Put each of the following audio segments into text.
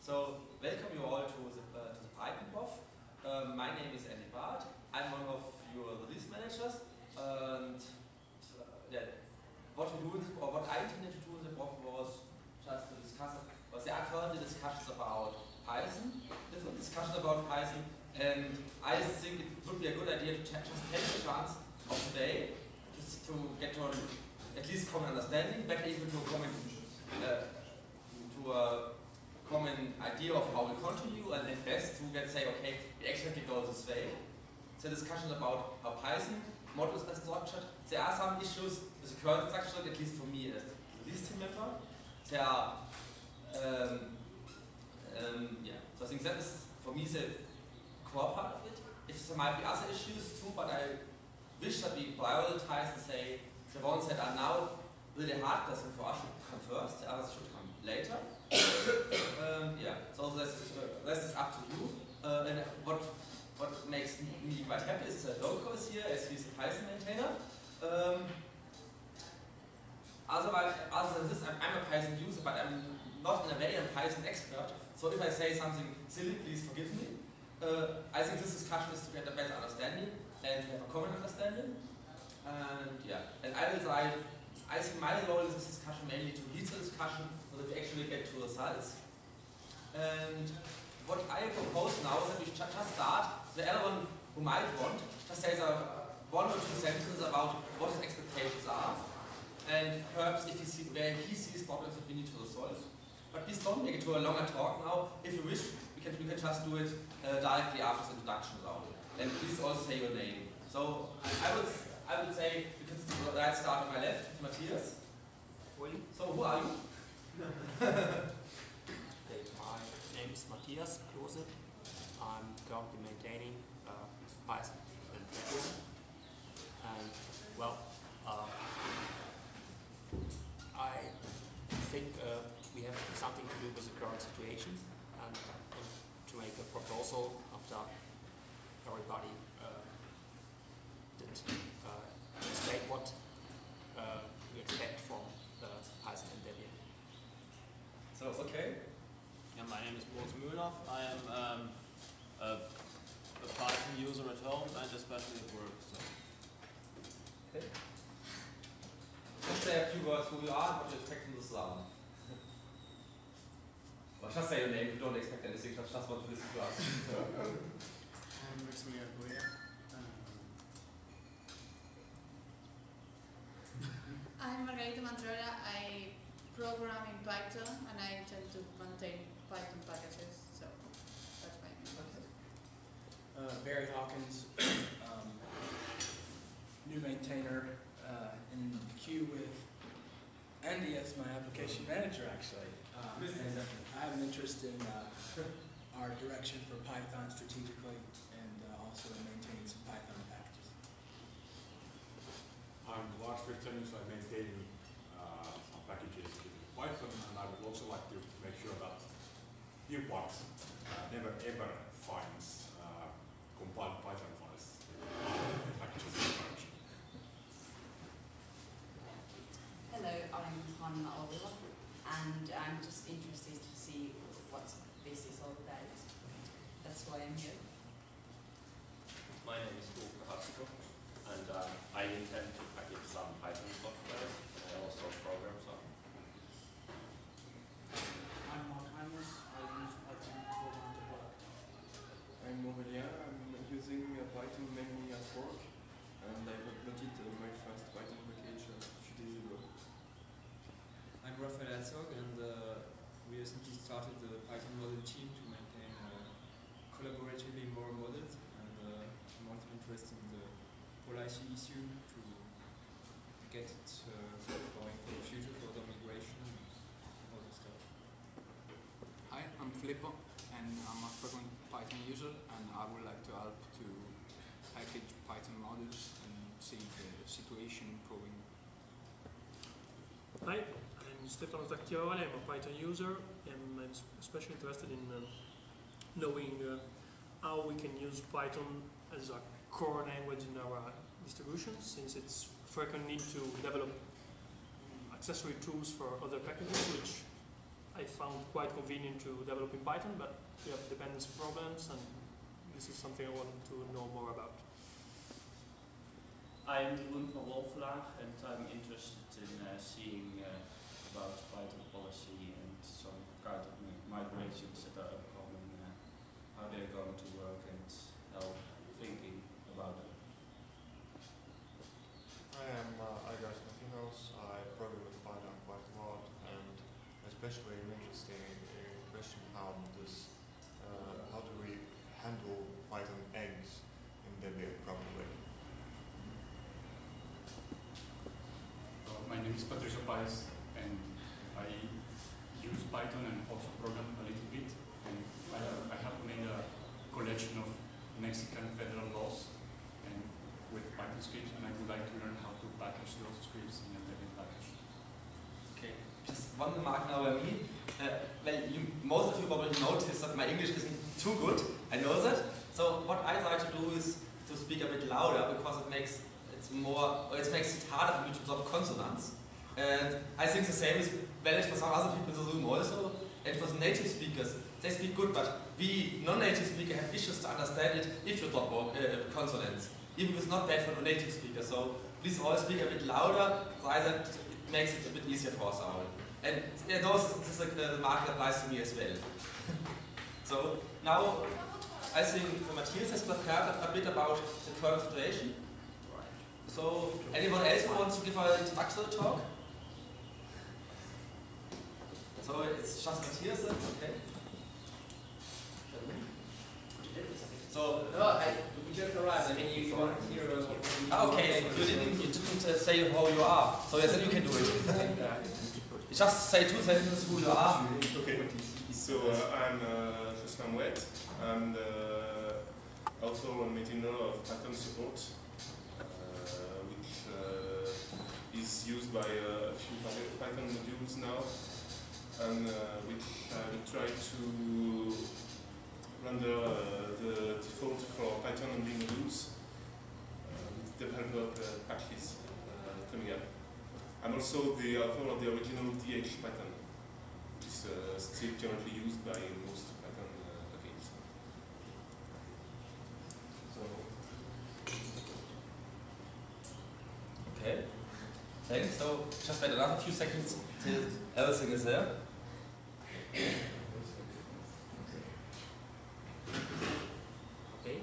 So, welcome you all to the Python Prof. My name is Andy Barth. I'm one of your release managers. And what we do, or what I intended to do in the Prof was just to discuss, there are currently discussions about Python, different discussions about Python, and I think it would be a good idea to just take the chance of today just to get to at least common understanding, better even to a common idea of how we continue, and at best to get say, okay, we actually go this way. So discussions about how Python models are structured. There are some issues with the current structure, at least for me as the release team member. There are, so I think that is for me the core part of it. If there might be other issues too, but I wish that we prioritize and say the ones that are now really hard, that for us should come first, the others should come later. So this is up to you. And what makes me quite happy is that Loco is here, as he's a Python maintainer. Other than this, I'm a Python user, but I'm not in a way a Python expert. So if I say something silly, please forgive me. I think this discussion is to get a better understanding and to have a common understanding. And I will try. I think my role in this discussion mainly to lead the discussion so that we actually get to results. And what I propose now is that we just start, so anyone who might want, just say one or two sentences about what his expectations are, and perhaps if he sees where he sees problems that we need to resolve. But please don't make it to a longer talk now. If you wish, we can just do it directly after the introduction round. And please also say your name. So I would say we can start on my left, Matthias. So who are you? My name is Matthias Klose. I'm currently maintaining Python and Python. And well, I think we have something to do with the current situation and to make a proposal after everybody did state what we expect from Python and Debian. So, okay. Yeah, my name is Boris Mühlenhoff. I am a Python user at home and especially at work. So. Okay. Just say a few words who you are and what you expect from this round. Or just say your name, you don't expect anything, just want to listen to us. I'm Maximilian Boyer. I'm Margarita Mantrera. I program in Python and I intend to maintain Python packages, so that's my name. Barry Hawkins, new maintainer in the queue with Andy as my application manager, actually. And I have an interest in our direction for Python strategically and also in maintaining some Python packages. I'm Lars Virtenius. I maintain some packages in Python, and I would also like to make sure that Upart never ever finds compiled Python files packages in production. Hello, I'm Hanna Oliver, and I'm just interested to see what this is all about. That's why I'm here. My name is Tuukka Hassiko, and I intend to package some Python software, and I also program some. I'm Mark Heinrich. I use Python to program the product. I'm Aurélien. I'm using Python mainly at work, and I uploaded my first Python package a few days ago. I'm Raphael Herzog, and we recently started the Python model team to maintain collaboratively more models, and I'm also interested in the policy issue to get it going for the future for the migration and all this stuff. Hi, I'm Filippo, and I'm a frequent Python user, and I would like to help to package Python models and see the situation improving. Hi, I'm Stefano Zacchioli. I'm a Python user, and I'm especially interested in knowing how we can use Python as a core language in our distribution, since it's frequent need to develop accessory tools for other packages, which I found quite convenient to develop in Python, but we have dependency problems, and this is something I wanted to know more about. I'm Jeroen van Wolflaag, and I'm interested in seeing about Python policy and some kind of migrations that are upcoming, how they're going to work, and how thinking about it. I am Igor Smakinos. I program with Python quite a lot, and especially I'm interested in the question how do we handle Python eggs in Debian properly. My name is Patricio Paez, and I use Python and also program a little bit. And I have made a collection of Mexican federal laws and with Python scripts, and I would like to learn how to package those scripts in a Debian package. Okay, just one remark now by me. Most of you probably noticed that my English isn't too good. I know that. So what I try to do is to speak a bit louder, because it makes it harder for me to absorb consonants. And I think the same is valid for some other people in the room also. And for the native speakers, they speak good, but we non-native speakers have issues to understand it if you drop consonants. Even if it's not bad for the native speaker. So please all speak a bit louder, so that it makes it a bit easier for us all. And yeah, this is a mark that applies to me as well. So now I think Matthias has prepared a bit about the current situation. So, anyone else who wants to give an introductory talk? So, it's just Matthias then? Okay. So, you just arrived. I mean, you want to hear okay, you didn't say how you are. So, yes, then you can do it. Just say 2 sentences who you are. Okay. So, I'm Jocelyn Wet. I'm also a maintainer of Python support, is used by a few Python modules now, and which I try to render the default for Python only modules with developer patches coming up. I'm also the author of the original DH Python, which is still currently used by most Python packages. Okay. Thanks. So just wait another few seconds till everything is there. Okay.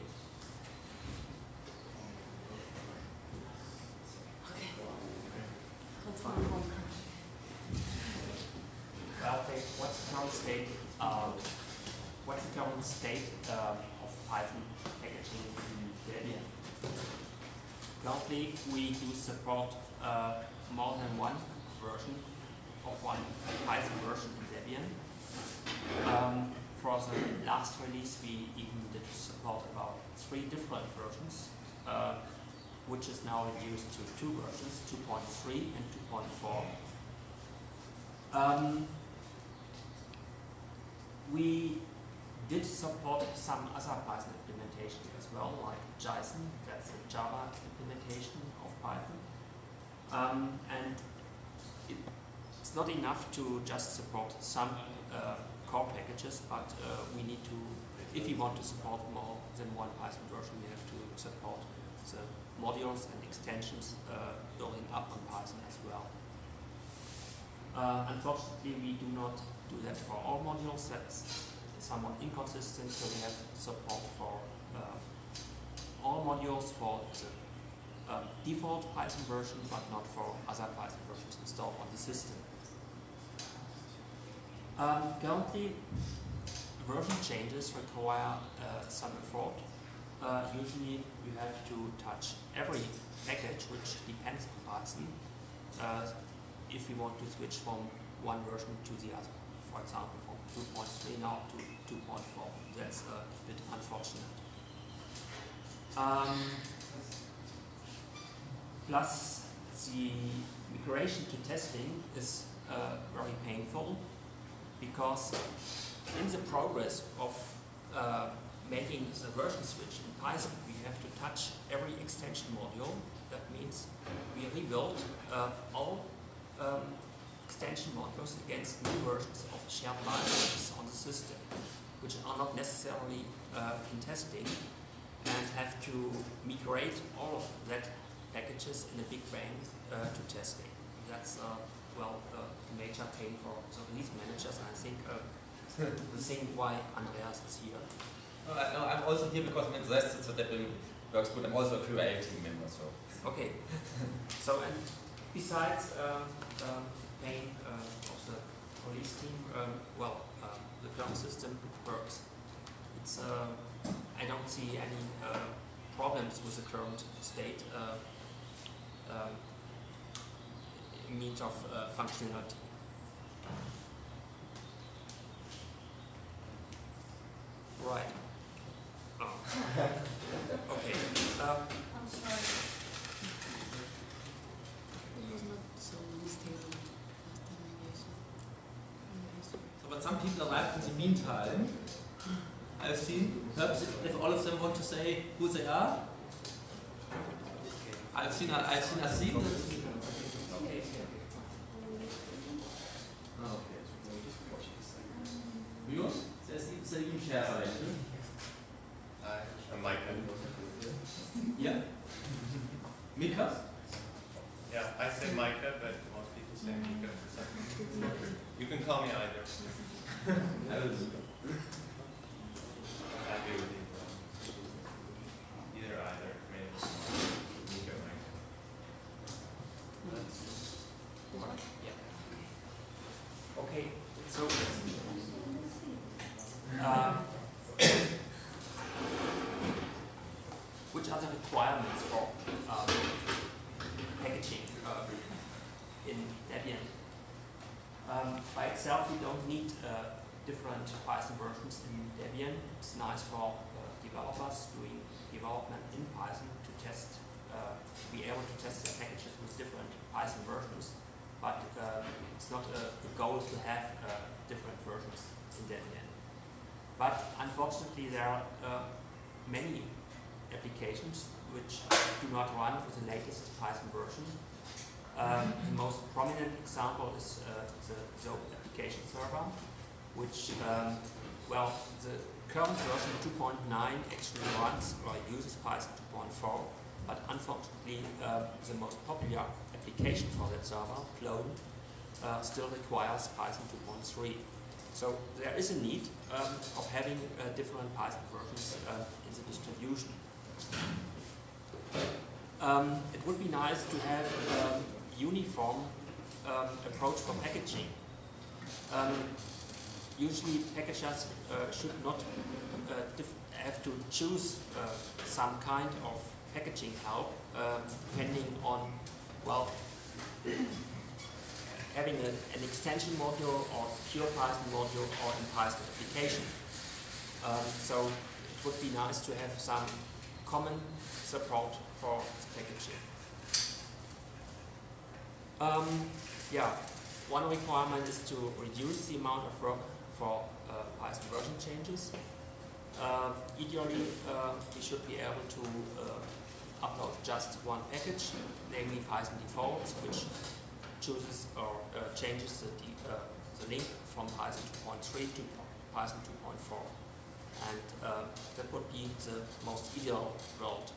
What's the current state of Python packaging in Debian? Currently, we do support more than one version of one Python version in Debian. For the last release, we even did support about 3 different versions, which is now reduced to 2 versions, 2.3 and 2.4. We did support some other Python implementations as well, like Json, that's a Java implementation of Python. And it's not enough to just support some core packages, but we need to, if we want to support more than one Python version, we have to support the modules and extensions building up on Python as well. Unfortunately, we do not do that for all modules. That's somewhat inconsistent, so we have support for all modules for the default Python version, but not for other Python versions installed on the system. Currently, version changes require some effort. Usually, you have to touch every package which depends on Python if you want to switch from one version to the other. For example, from 2.3 now to 2.4. That's a bit unfortunate. Plus, the migration to testing is very painful, because in the progress of making the version switch in Python, we have to touch every extension module. That means we rebuild all extension modules against new versions of shared libraries on the system, which are not necessarily in testing, and have to migrate all of that packages in a big bang to testing. That's well, a major pain for the release managers, and I think the thing why Andreas is here. No, I'm also here because I'm interested, so that works good. I'm also a QA team member, so. Okay. So, and besides the pain of the release team, well, the current system works. It's I don't see any problems with the current state in means of functionality. Right. Oh. Okay. I'm sorry. It was not so stable last time I used it. So, but some people arrived in the meantime. I've seen, perhaps if all of them want to say who they are. I've seen Asim. Okay. You? C'est une chair avec nous. I'm Micah. Yeah. Mika? Yeah, I say Micah, but most people say Mika. You can call me either. I will do. Happy with either, maybe Mika, Micah. Yeah. Okay, so which are the requirements for packaging in Debian? By itself, we don't need different Python versions in Debian. It's nice for developers doing development in Python to test, be able to test their packages with different Python versions. But it's not a goal to have different versions in Debian. But unfortunately, there are many applications which do not run with the latest Python version. The most prominent example is the Zope application server, which, well, the current version 2.9 actually runs or uses Python 2.4, but unfortunately the most popular application for that server, Clone, still requires Python 2.3. So there is a need of having different Python versions in the distribution. It would be nice to have a uniform approach for packaging. Usually packagers should not have to choose some kind of packaging help depending on, well, having an extension module or pure Python module or in Python application. So it would be nice to have some common support for packaging. Yeah, one requirement is to reduce the amount of work for Python version changes. Ideally, we should be able to upload just one package, namely Python defaults, which chooses or changes the link from Python 2.3 to Python 2.4. And that would be the most ideal world.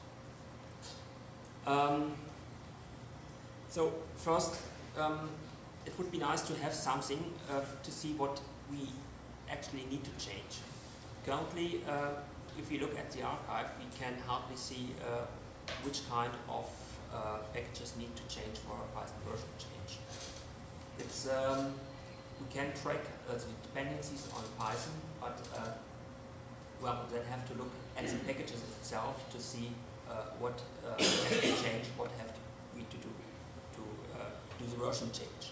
So first, it would be nice to have something to see what we actually need to change. Currently, if we look at the archive, we can hardly see which kind of packages need to change for a Python version change. It's we can track the dependencies on Python, but well, then have to look at the packages itself to see what has to change, what have we to do the version change.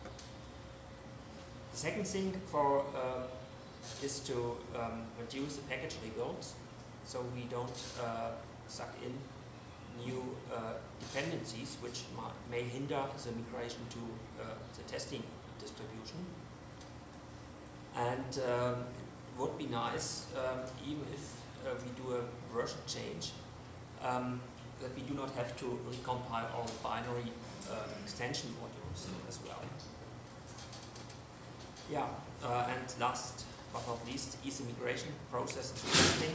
The second thing for is to reduce the package rebuilds, so we don't suck in new dependencies which may hinder the migration to the testing distribution. And it would be nice, even if we do a version change, that we do not have to recompile all binary extension modules as well. Yeah, and last but not least, is immigration process to testing.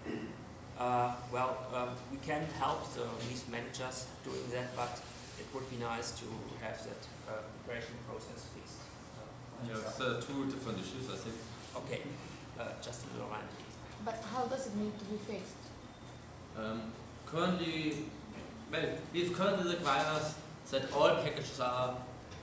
We can help the release managers doing that, but it would be nice to have that migration process fixed. So two different issues, I think. Okay, just a little rant. But how does it need to be fixed? Currently, well, it currently requires that all packages are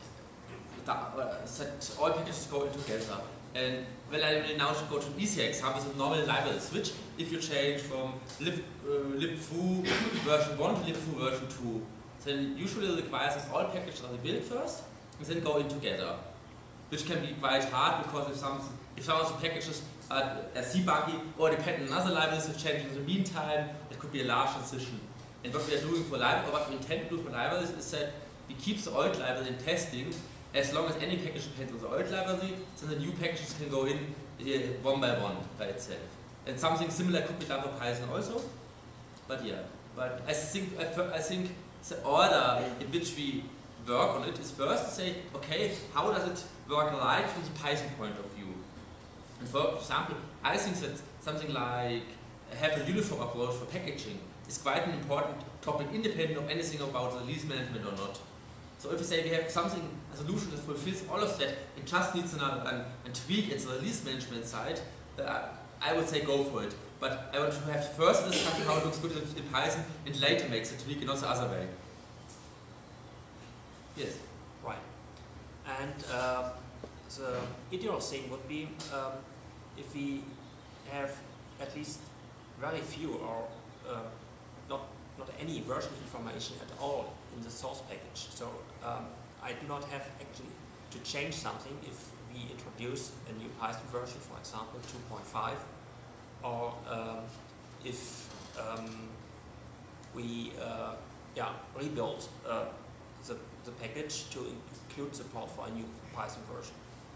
that all packages go in together. And well, I will now go to an easier example, so normal library switch. If you change from libfoo version 1 to libfoo version 2, then usually it requires that all packages are built first and then go in together, which can be quite hard because if some of the packages are debuggy or depend on other libraries that change in the meantime, it could be a large transition. And what we are doing for libraries, or what we intend to do for libraries, is that we keep the old library in testing. As long as any package depends on the old library, then the new packages can go in one by one by itself. And something similar could be done for Python also. But yeah, but I think the order in which we work on it is first to say, okay, how does it work like from the Python point of view? And for example, I think that something like have a uniform approach for packaging is quite an important topic, independent of anything about the release management or not. So if we say we have something, a solution that fulfills all of that, it just needs a tweak at the release management side, I would say go for it. But I want to have first a discussion how it looks good in Python and later make the tweak and not the other way. Yes. Right. And the ideal thing would be if we have at least very few or not any version information at all in the source package. So I do not have actually to change something if we introduce a new Python version, for example 2.5, or if we rebuild the package to include support for a new Python version.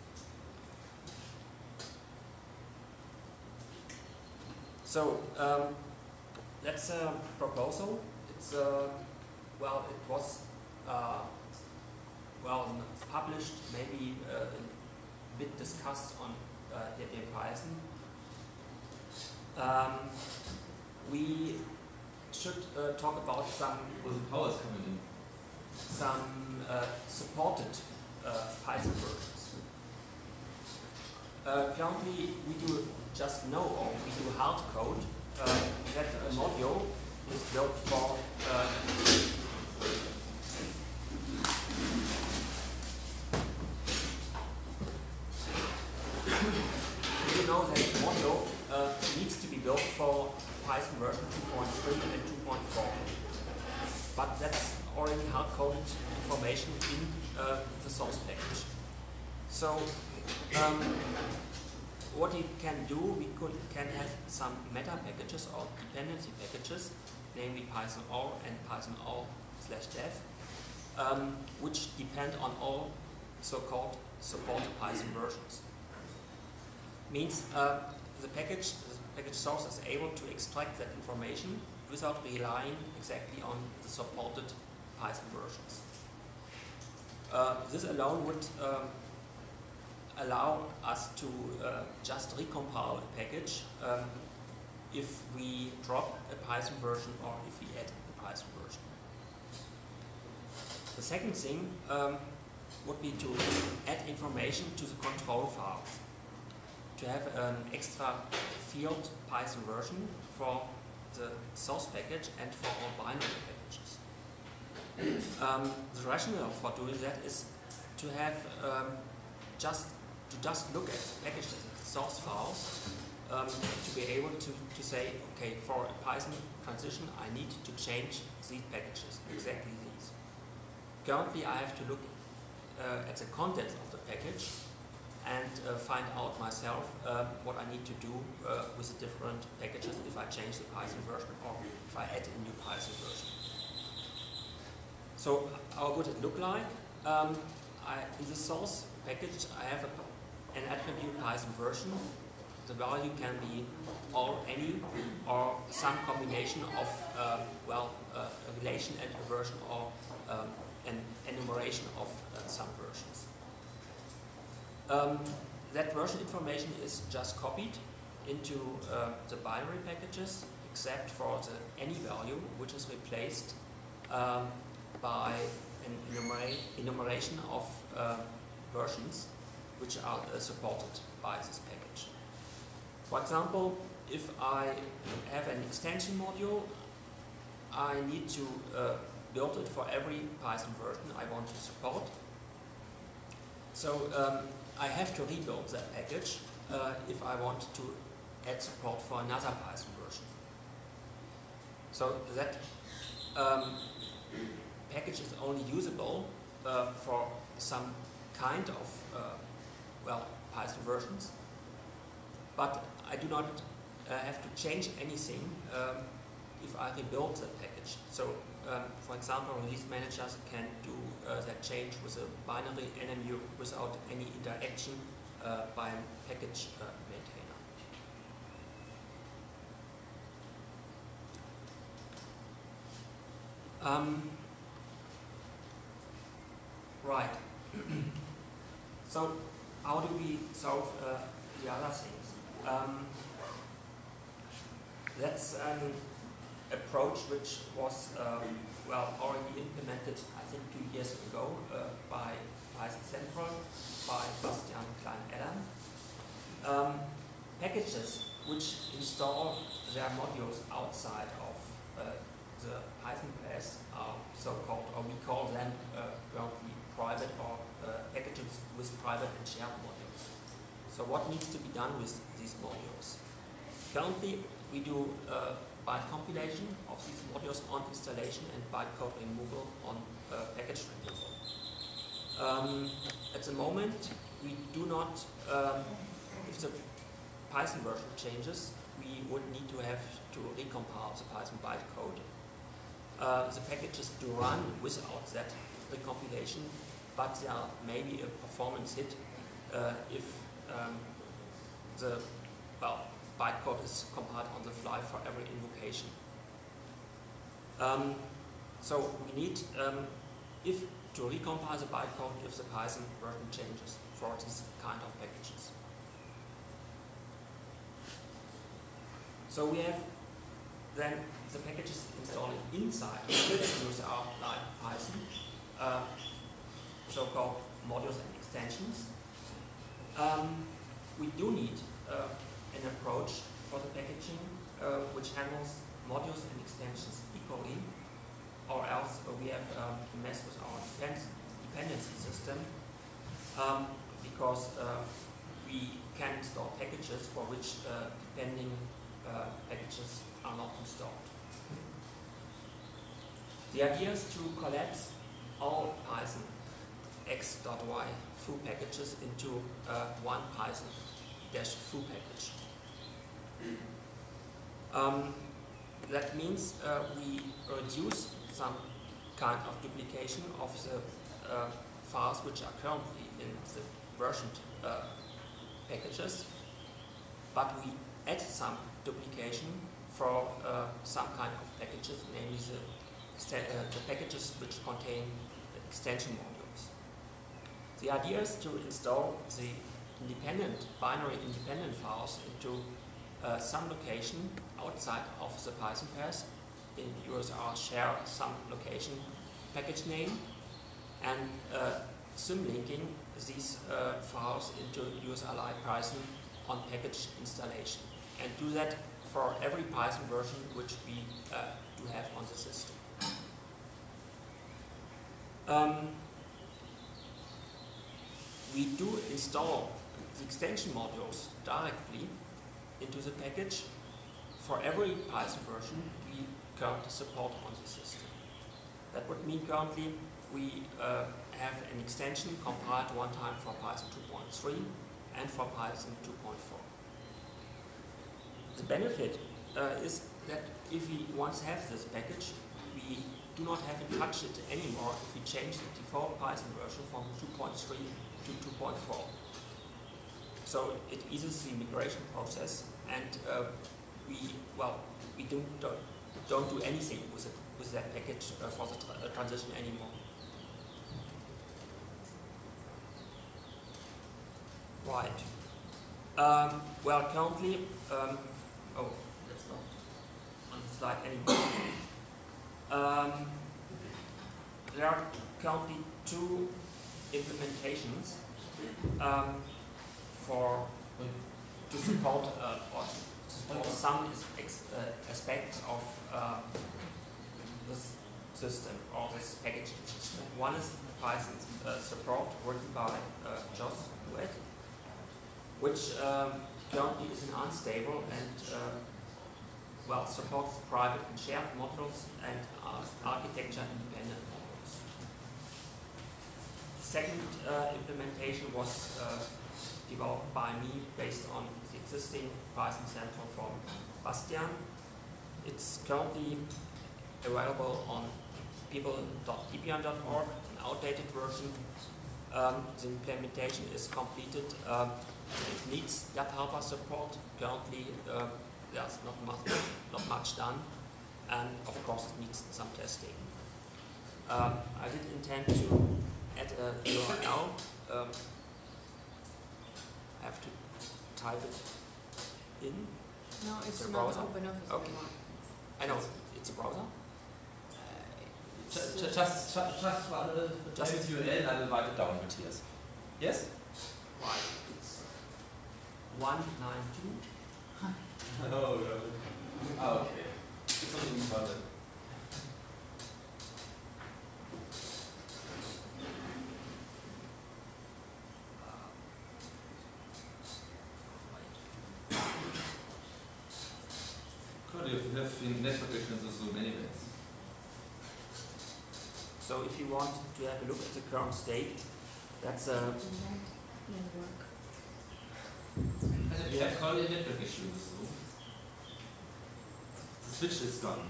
So that's a proposal. It's it was published, maybe a bit discussed on Debian Python. We should talk about some powers coming in. Some supported Python versions. Currently, we do just know, or we do hard code that a module is built for you know that the module needs to be built for Python version 2.3 and 2.4. But that's already hard-coded information in the source package. So what we can do, we can have some meta packages or dependency packages, namely Python-OR and Python-OR/dev, which depend on all so-called supported Python versions. Means the package source is able to extract that information without relying exactly on the supported Python versions. This alone would allow us to just recompile a package if we drop a Python version or if we add a Python version. The second thing would be to add information to the control files, to have an extra field Python version for the source package and for all binary packages. The rationale for doing that is to have just look at package source files to be able to say, okay, for a Python transition I need to change these packages, exactly these. Currently I have to look at the contents of the package and find out myself what I need to do with the different packages if I change the Python version or if I add a new Python version. So how would it look like? In the source package I have an attribute Python version. The value can be all, any, or some combination of a relation and a version, or an enumeration of some versions. that version information is just copied into the binary packages, except for the any value, which is replaced by an enumeration of versions which are supported by this package. For example, if I have an extension module, I need to build it for every Python version I want to support. So I have to rebuild that package if I want to add support for another Python version. So that package is only usable for some kind of Python versions, but I do not have to change anything if I rebuild that package. So, for example, release managers can do that change with a binary NMU without any interaction by a package maintainer. Right. So, how do we solve the other things? That's an approach which was already implemented, I think, 2 years ago by Python Central, by Bastian Klein-Adam. Packages which install their modules outside of the Python class are so-called, or we call them currently private or packages with private and shared modules. So what needs to be done with these modules? Currently, we do byte compilation of these modules on installation and bytecode removal on package removal. At the moment, we do not, if the Python version changes, we would need to have to recompile the Python bytecode. The packages do run without that recompilation, but there may be a performance hit if the bytecode is compiled on the fly for every invocation. So we need, if to recompile the bytecode if the Python version changes for this kind of packages. So we have then the packages installed inside user like Python, so-called modules and extensions. We do need an approach for the packaging which handles modules and extensions equally, or else we have to mess with our dependency system because we can install packages for which depending packages are not installed. The idea is to collapse all Python x.y foo packages into one Python-foo package. That means we reduce some kind of duplication of the files which are currently in the versioned packages, but we add some duplication for some kind of packages, namely the packages which contain extension modules. The idea is to install the binary independent files into some location outside of the Python path. In USR share some location package name and symlinking these files into USRLI Python on package installation, and do that for every Python version which we do have on the system. We do install the extension modules directly into the package for every Python version we currently support on the system. That would mean currently we have an extension compiled one time for Python 2.3 and for Python 2.4. The benefit is that if we once have this package, we do not have to touch it anymore if we change the default Python version from 2.3 to 2.4. So it eases the migration process, and we don't do anything with that package for the transition anymore. Right. Well, currently, oh, that's not on the slide anymore. There are currently 2 implementations to support some aspects of this system or this packaging system. One is Python support written by Joss Duet, which currently is unstable and well supports private and shared modules and architecture independent modules. The second implementation was developed by me based on the existing Python Central from Bastian. It's currently available on people.debian.org, an outdated version. The implementation is completed. It needs web helper support. Currently, there's not much done, and of course, it needs some testing. I did intend to add a URL. I have to type it in. No, it's the not browser. OpenOffice Okay. anymore. I know it's a browser. Just use URL and write it down, Matthias. Yes? Right. It's 192. Oh, no. Oh, okay. It's not even fun then. Could you have been network differences so many ways? So if you want to have a look at the current state, that's a We have currently network issues. So the switch is gone.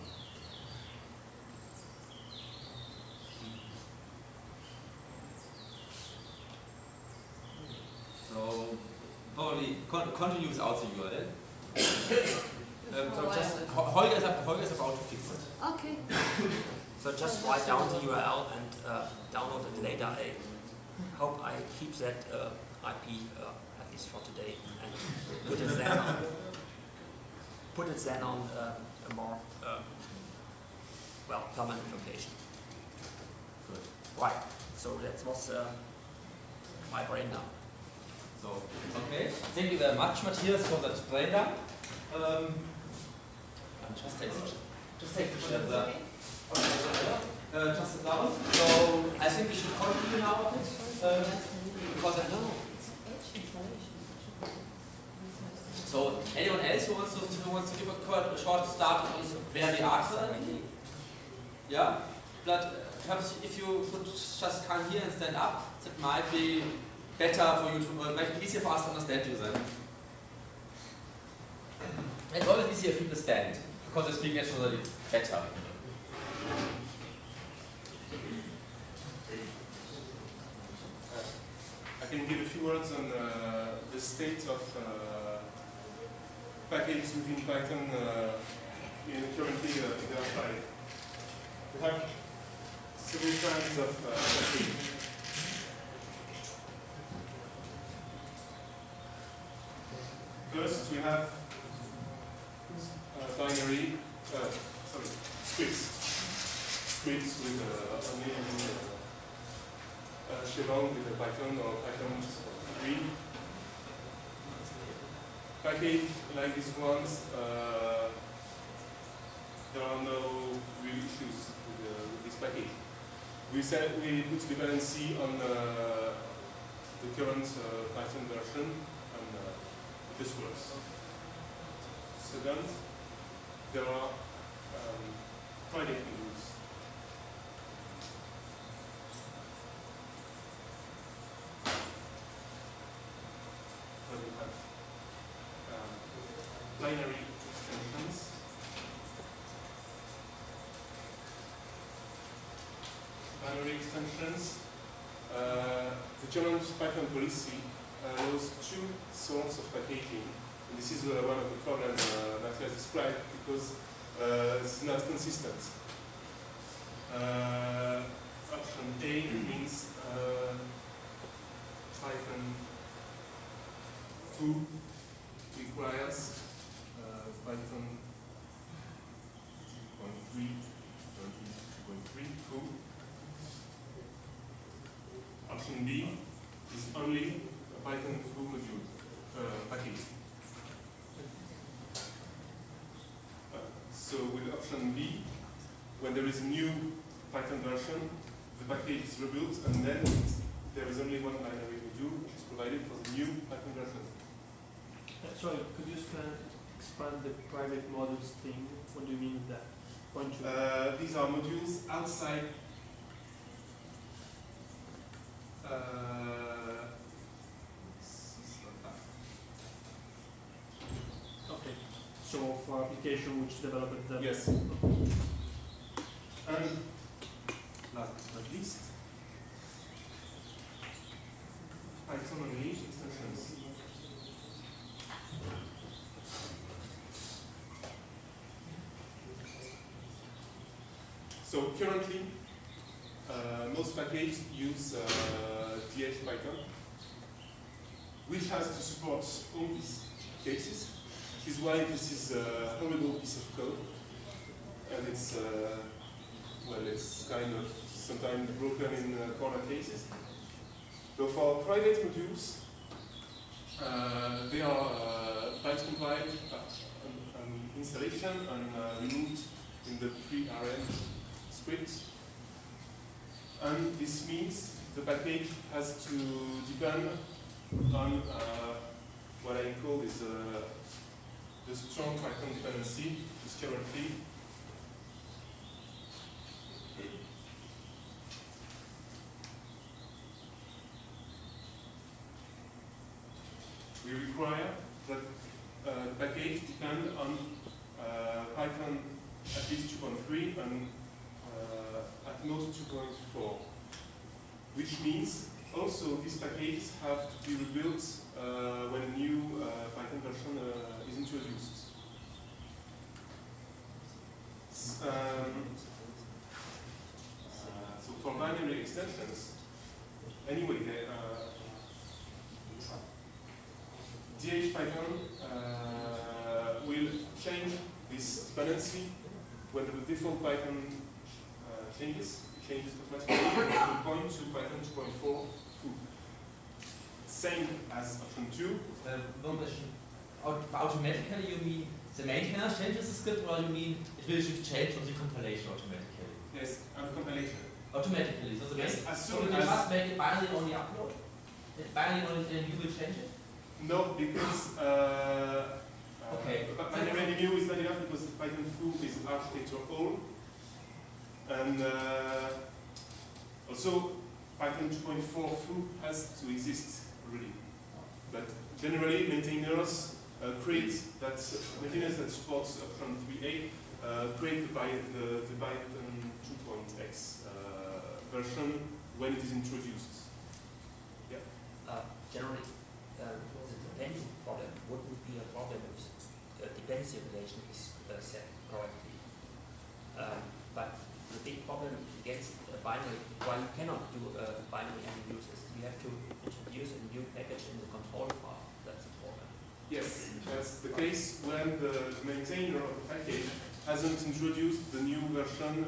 So probably continue without the URL. So just Holger is about to fix it. Okay. So just write down the URL and download it later. I hope I keep that IP at least for today and put it then on a more well permanent location. Good. Right. So that was my brain dump. So okay. Thank you very much, Matthias, for that brain dump. Just take the chair there. Just sit down. So I think we should continue now a bit because I know. So anyone else who wants to give a short start on where we are currently? Yeah, but perhaps if you could just come here and stand up, that might be better for you to make it easier for us to understand you then. It's always easier if people stand because they speak naturally better. I can give a few words on the state of packages within Python currently in the archive. We have several kinds of packages. First, we have binary, scripts. Scripts with only Chevron with Python or Python 3. Package like these ones, there are no real issues with this package. We put dependency on the current Python version and this works. Second, there are private rules. Where we have binary extensions. Binary extensions. The German Python policy allows 2 sorts of packaging. And this is one of the problems Matthias described because it's not consistent. Option A means Python foo requires Python 2.3 foo. Option B is only a Python foo module package. So with option B, when there is a new Python version, the package is rebuilt, and then there is only one binary module which is provided for the new Python version. Sorry, could you expand the private models thing? What do you mean with that? These are modules outside okay. So for application which developed them. Yes. And last but not least, Python only extensions. So currently, most packages use DH-Python, which has to support all these cases. This is why this is a horrible piece of code, and it's well, it's kind of sometimes broken in corner cases. So for private modules, they are byte compiled on installation and removed in the pre-RM script. And this means the package has to depend on what I call is the strong Python dependency, which is currently we require that the package depend on Python at least 2.3 and at most 2.4, which means also these packages have to be rebuilt when a new Python version is introduced. So for binary extensions, anyway, DH-Python will change this dependency when the default Python changes automatically to point to Python 2.4 foo. Same as option 2. One question. Automatically you mean the maintainer changes the script, or you mean it will change on the compilation automatically? Yes, on compilation. Automatically. So the yes, as so soon you as just make it binary only upload? Binary only and you will change it? No, because okay. Binary new is not enough because Python foo is architecture all. And also Python 2.4 foo has to exist already. But generally maintainers create that maintainers that supports option 3a create the Python 2.x version when it is introduced. Yeah. Generally, the dependency problem wouldn't be a problem if the dependency relation is set correctly. But the big problem against a binary, why you cannot do a binary use is you have to introduce a new package in the control path. That's the problem. Yes, that's the case when the maintainer of the package hasn't introduced the new version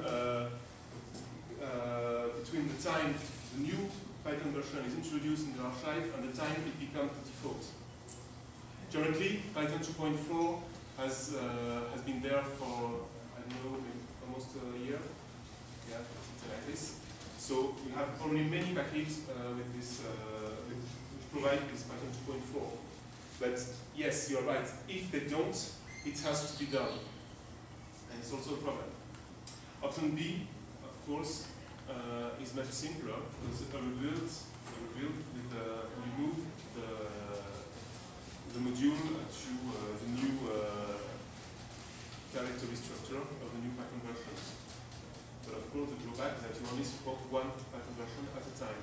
between the time the new Python version is introduced in the archive and the time it becomes the default. Currently, Python 2.4 has been there for, I don't know, almost a year. Yeah, something like this. So you have already many packages with this, which provide this Python 2.4. But yes, you're right. If they don't, it has to be done. And it's also a problem. Option B, of course, is much simpler because a rebuild with remove the module to the new directory structure of the new Python version. But of course, the drawback is that you only support one Python version at a time.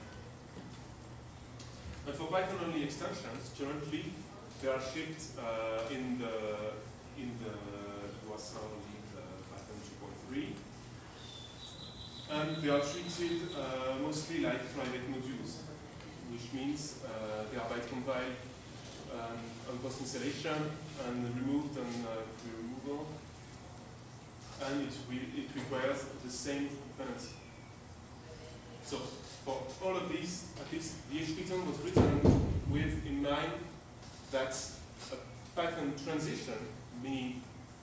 And for Python-only extensions, currently they are shipped in the Python 2.3. And they are treated mostly like private modules, which means they are byte compiled on post installation and removed on pre-removal, and it requires the same dependency. So for all of these, at least VHPython was written with in mind that a Python transition, meaning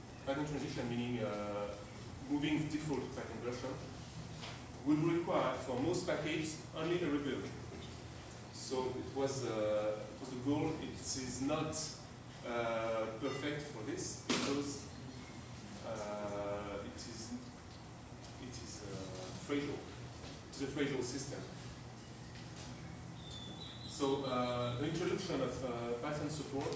moving default Python version, would require for most packages only a rebuild. So it was the goal. It is not perfect for this because it is fragile. It's a fragile system. So the introduction of Python support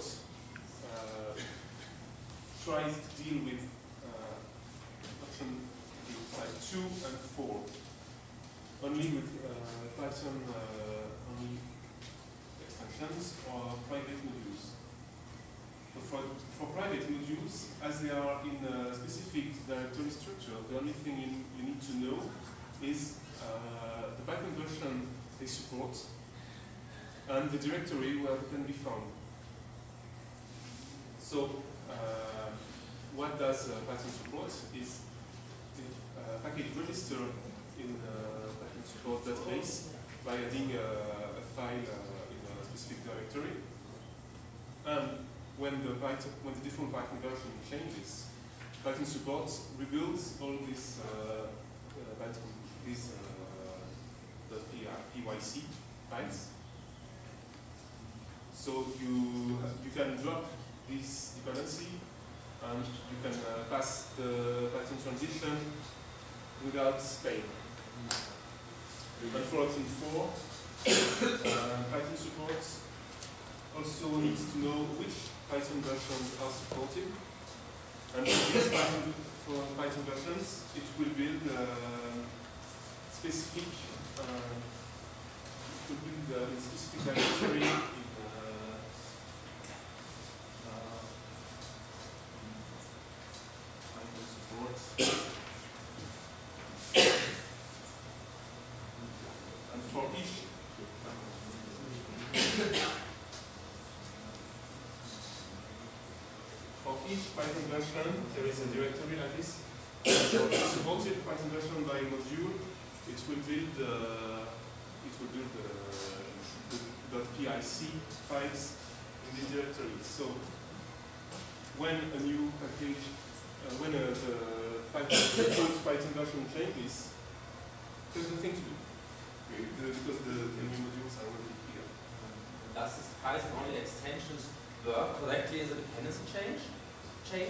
tries to deal with option type 2 and 4, only with Python only extensions or private modules. So for private modules, as they are in a specific directory structure, the only thing you need to know is the Python version they support and the directory where it can be found. So what does Python support is the package register in Python support database by adding a file in a specific directory. And when the default Python version changes, Python support rebuilds all these .pyc files. So you can drop this dependency and you can pass the Python transition without pain. And for option 4, Python support also needs to know which Python versions are supported. And for these Python versions, it will build specific directory in Python support. And for each Python version, there is a directory like this. So if supported Python version by module, it will build the .pic files in this directory. So when a new package, when the Python version changes, there's nothing to do because the new modules are already here. Does this Python only extensions work correctly in the dependency change? Well,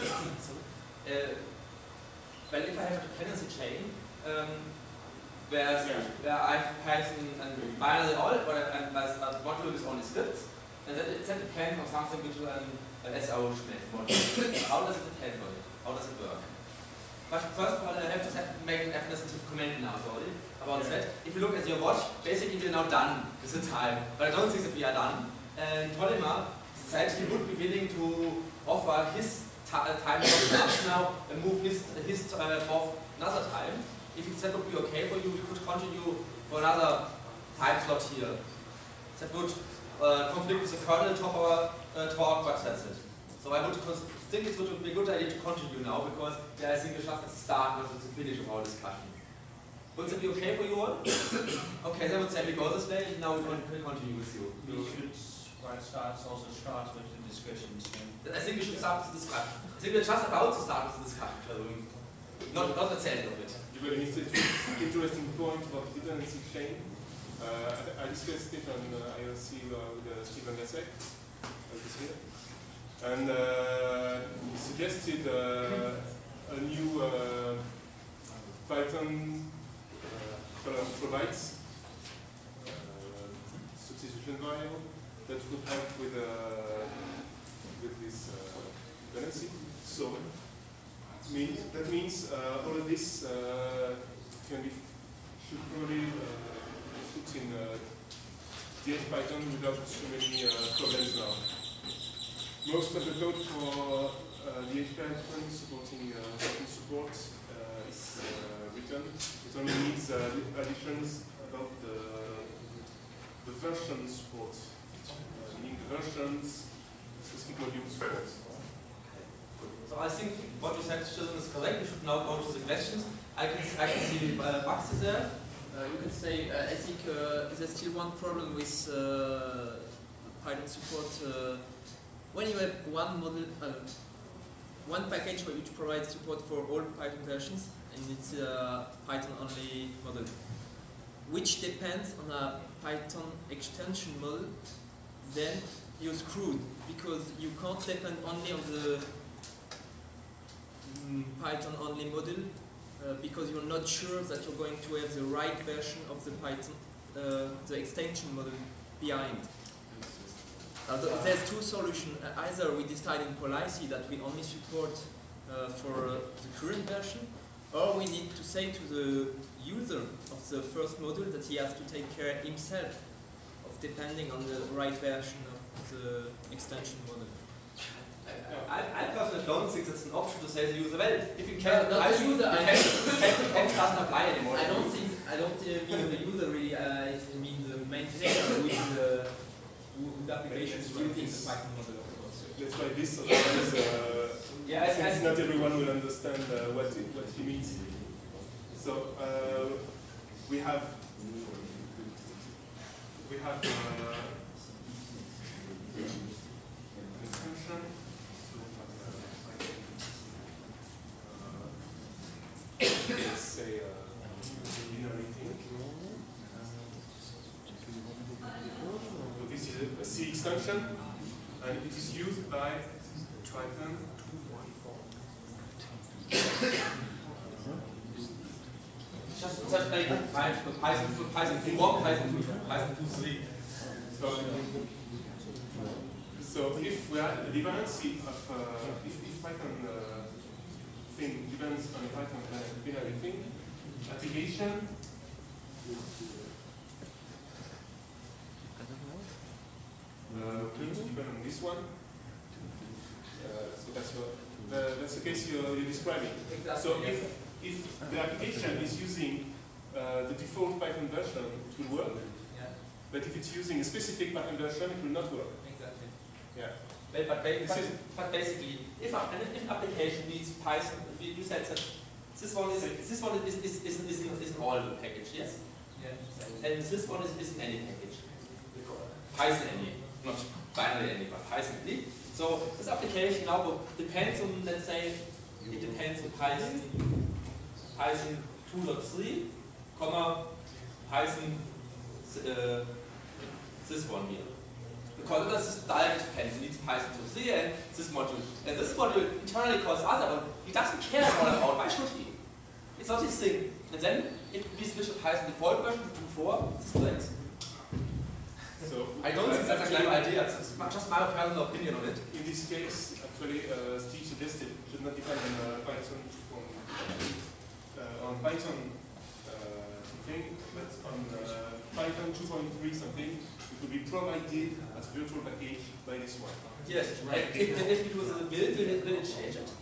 if I have a dependency chain, where I have Python and binary all, and my module is only scripts, and then it depends on something which is an SO module. How does it depend on it? How does it work? But first of all, I have to make an administrative comment now, sorry, about that. If you look at your watch, basically we're now done with the time, but I don't think that we are done. And Polymer said he would be willing to offer his time slot now and move his off another time. If that would be okay for you, we could continue for another time slot here. That would conflict with the kernel talk, but that's it. So I would think it would be a good idea to continue now, because I think we just at the start, not at the finish of our discussion. Would that be okay for you all? Okay, then I would say we go this way, and now we can continue with you. We should start with the discussions. I think we should start with the discussion. I think we're just about to start with the discussion. Not at the end of it. You got an interesting point about dependency chain. I discussed it on IRC with Stephen Gasek, here. And he suggested a new Python provides substitution variable that would help with this dependency. So that means all of this should probably put in DHPython without too many problems now. Most of the code for DHPython supporting Python support is written. It only needs additions about the version support, meaning the versions, specific modules for it. So I think what you said, children, is correct. We should now go to the questions. I can see Max is there. You can say, I think there's still one problem with Python support. When you have one model, one package which provides support for all Python versions, and it's a Python-only model, which depends on a Python extension model, then you're screwed, because you can't depend only on the Python-only model, because you're not sure that you're going to have the right version of the Python, the extension model behind. There's two solutions. Either we decide in policy that we only support for the current version, or we need to say to the user of the first module that he has to take care himself of depending on the right version of the extension model. I personally don't think it's an option to say to the user, well, if you can't not the user, doesn't apply anymore. I don't mean the user really, I mean the maintainer whose application is using the Python model, of course. That's why this otherwise, since not everyone will understand what he means. So we have an extension. Let's say binary thing. So this is a C extension, and it is used by Python 2.4. Just like Python 2, Python 2.3. So if we are the dependency of if Python thing depends on Python binary thing, application will depend on this one. So that's the case you're describing. Exactly. So if the application is using the default Python version, it will work. Yeah. But if it's using a specific Python version, it will not work. Exactly. Yeah. But basically, if an application needs Python, you said that this one is in all the package, yes? Yeah. And this one is in any package. Python any, not binary any, but Python any. So this application now depends on, let's say, it depends on Python 2.3, Python this one here. Because this is direct dependence, it needs Python 2.3 and this module. And this module internally calls other, but he doesn't care about why should he? It's not his thing. And then if we switch to Python default version to 2.4, this breaks. So I don't think that's a clever idea. It's just my personal opinion on it. In this case, actually, Steve suggested it should not depend on Python thing, but on Python 2.3 something. It will be provided as a virtual package by this one. Yes, right. If it was a build, will it change it?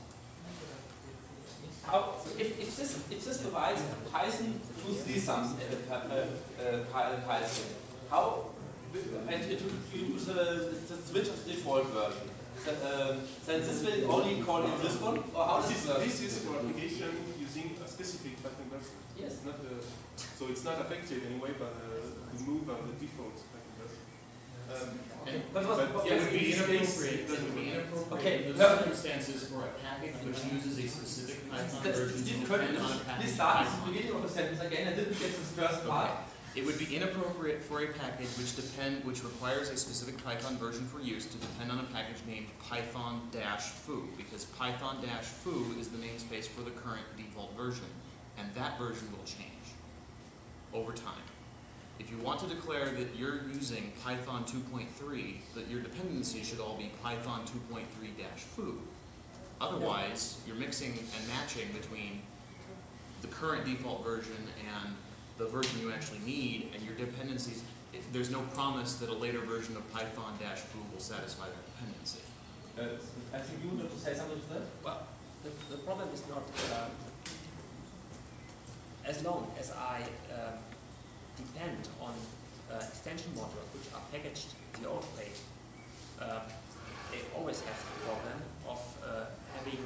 How? So if this provides Python 2.3 something, Python, how? And it will use the switch of the default version. Then this will only call in this one, or how does this is for application using a specific Python version. Yes. So it's not affected anyway by the move of the default Python version. But it would be inappropriate. It would be inappropriate in those circumstances for a package which uses a specific Python version to depend on a package. Please start at the beginning of the sentence again. I didn't get this first part. It would be inappropriate for a package which requires a specific Python version for use to depend on a package named Python-foo, because Python-foo is the namespace for the current default version, and that version will change over time. If you want to declare that you're using Python 2.3, that your dependencies should all be Python 2.3-foo. Otherwise, you're mixing and matching between the current default version and the version you actually need, and your dependencies, there's no promise that a later version of Python-foo will satisfy that dependency. I think you want to say something to that? Well, the problem is not, as long as I depend on extension modules which are packaged the old way, they always have the problem of having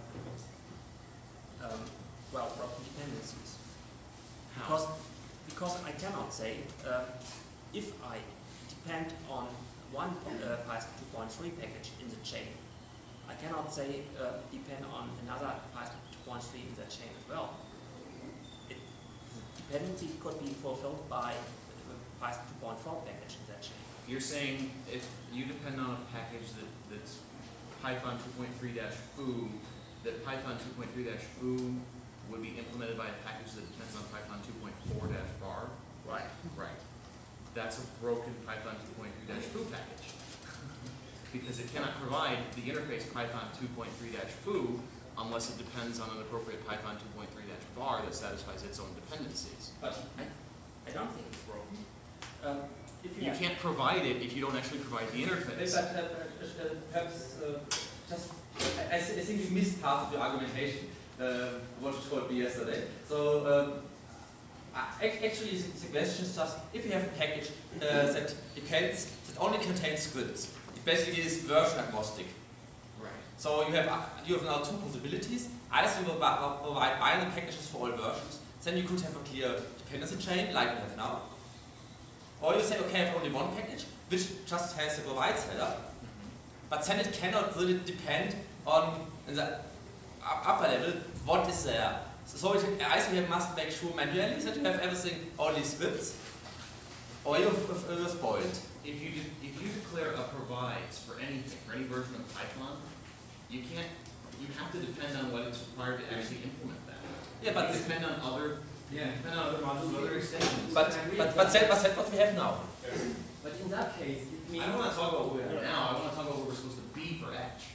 well, broken dependencies. How? Because I cannot say if I depend on one Python 2.3 package in the chain, I cannot say depend on another Python 2.3 in the chain as well. Dependency could be fulfilled by the Python 2.4 package in that chain. You're saying if you depend on a package that's Python 2.3-foo, that Python 2.3-foo would be implemented by a package that depends on Python 2.4-bar? Right. Right. That's a broken Python 2.3-foo package. Because it cannot provide the interface Python 2.3-foo unless it depends on an appropriate Python 2.3-bar that satisfies its own dependencies. But I don't think it's broken. If You can't provide it if you don't actually provide the interface. Perhaps just, I think you missed part of your argumentation, what you told me yesterday. So, actually, the question is just, if you have a package that only contains scripts, it basically is version agnostic. Right. So you have now two possibilities. Either you will provide binary packages for all versions, then you could have a clear dependency chain like we have now. Or you say, okay, I have only one package, which just has the provide setup, but then it cannot really depend on in the upper level what is there. So either you must make sure manually that you have everything, only scripts, or you're spoiled. If you declare a provides for anything, for any version of Python, you have to depend on what it's required to actually implement that. Yeah, but you depend on other modules, other extensions. But that's what we have now. But in that case, it means... I don't want to talk about what we have now, I want to talk about what we're supposed to be for Edge.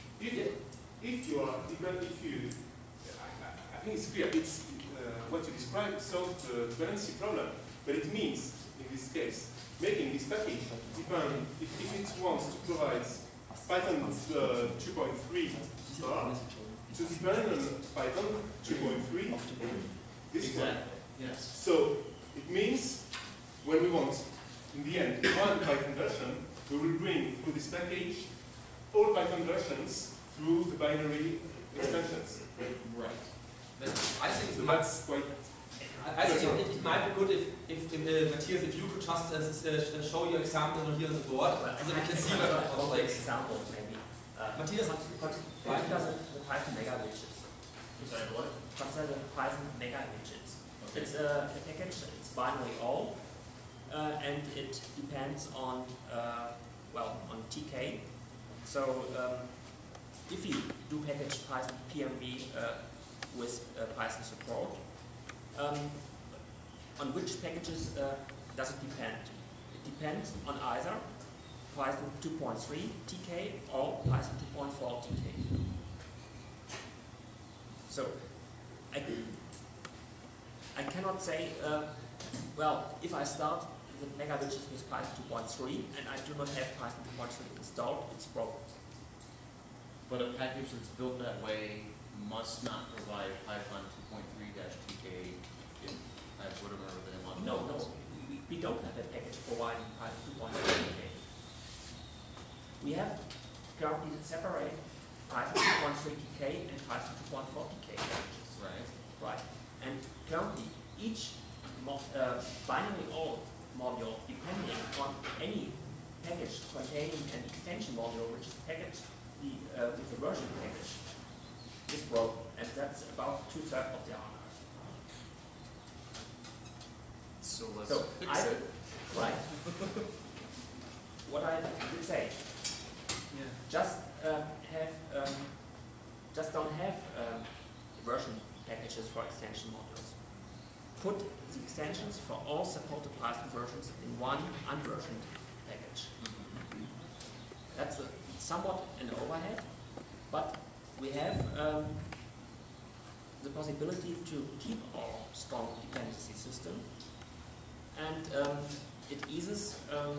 I think it's clear, it's what you described solves the dependency problem, but it means, in this case, making this package depend, if it wants to provide Python 2.3 star, to depend on Python 2.3, this one. Yes. So, it means, when we want, in the end, one Python version, we will bring through this package all Python versions through the binary extensions. Right. I think so that's quite... I think it might be good if Matthias, if you could just show your example here on the board, so we can see what like examples maybe. Matthias, what does the Python mega widgets? Sorry, what? Consider the Python mega widgets. Okay. It's a package. It's binary all, and it depends on on TK. So if you do package Python PMB with Python support, on which packages does it depend? It depends on either Python 2.3 TK or Python 2.4 TK. So I cannot say, well, if I start the mega widgets with Python 2.3 and I do not have Python 2.3 installed, it's broken. But a package that's built that way must not provide Python 2.3-TK in whatever the name of it. No, we don't have a package providing Python 2.3 TK. We have currently separate Python 2.3 TK and Python 2.4 TK packages. Right. And currently, each binary all module, depending on any package containing an extension module which is packaged with a version package, is broken, and that's about 2/3 of the honor. So let's fix it. Right. What I would say, just don't have version packages for extension modules. Put the extensions for all supported Python versions in one unversioned package. That's somewhat an overhead, but we have the possibility to keep our strong dependency system, and it eases,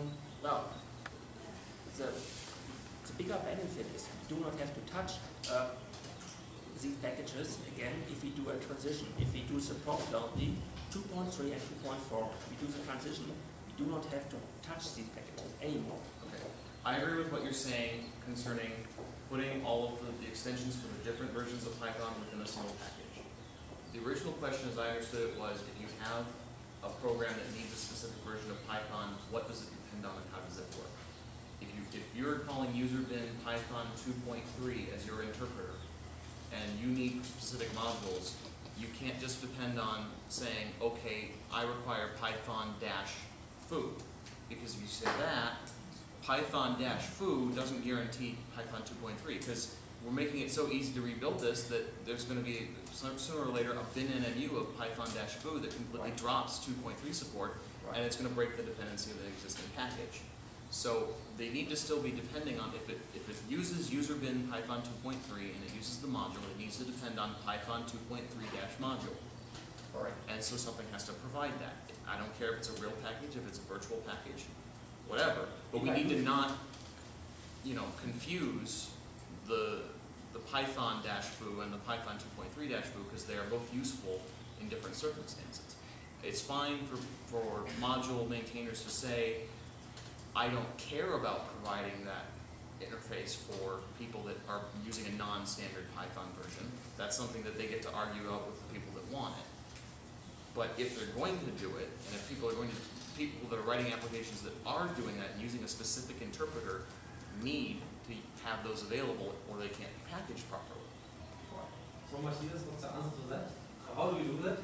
the bigger benefit is we do not have to touch these packages again if we do a transition. If we do support only 2.3 and 2.4, we do the transition, we do not have to touch these packages anymore. Okay. I agree with what you're saying concerning putting all of the extensions for the different versions of Python within a single package. The original question, as I understood it, was if you have a program that needs a specific version of Python, what does it depend on and how does it work? If you're calling user bin Python 2.3 as your interpreter, and you need specific modules, you can't just depend on saying, okay, I require Python-foo. Because if you say that, Python-foo doesn't guarantee Python 2.3, because we're making it so easy to rebuild this that there's going to be, sooner or later, a bin NMU of Python-foo that completely drops 2.3 support, and it's going to break the dependency of the existing package. So they need to still be depending on, if it uses user bin Python 2.3 and it uses the module, it needs to depend on Python 2.3-module. Right. And so something has to provide that. I don't care if it's a real package, if it's a virtual package, whatever. But we need to not, confuse the Python-foo and the Python 2.3-foo, because they are both useful in different circumstances. It's fine for module maintainers to say, I don't care about providing that interface for people that are using a non-standard Python version. That's something that they get to argue out with the people that want it. But if they're going to do it, and if people that are writing applications that are doing that and using a specific interpreter need to have those available or they can't be packaged properly. So Matthias, what's the answer to that? How do we do that?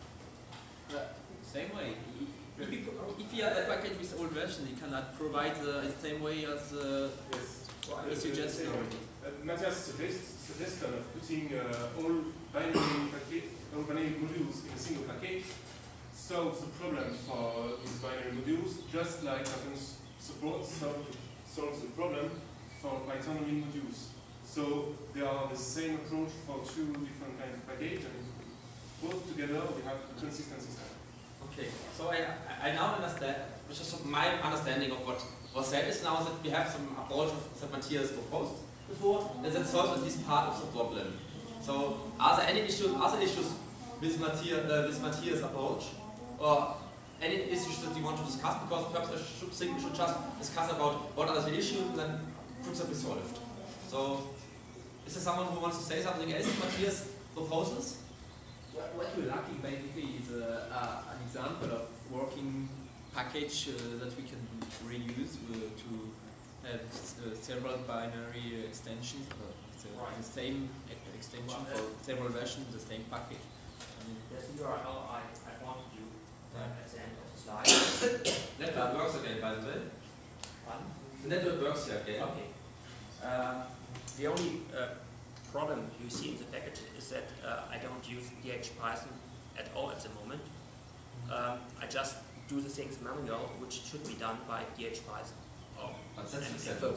Same way. If you have a package with old version, you cannot provide the same way as you suggested already. Matthias' suggestion of putting all binary modules in a single package solves the problem for these binary modules, just like Python's support solves the problem for Python modules. So they are the same approach for two different kinds of package, and both together we have a consistent system. Okay, so I now understand, which is my understanding of what was said is now that we have some approach that Matthias proposed before, and that solves at least part of the problem. So are there any other issues with Matthias' approach, or any issues that you want to discuss? Because perhaps I think we should just discuss about what are the issues and then put them solved. So is there someone who wants to say something else to Matthias' proposals? What we're lacking basically is an example of working package that we can reuse to have several binary extensions, the same extension for several versions, the same package. There's the URL I want to do at the end of the slide. Network works again, by the way. Pardon? The network works here again. Okay. The only problem you see in the package is that I don't use DHPython at all at the moment. I just do the things manual, which should be done by DHPython. Oh, that's acceptable.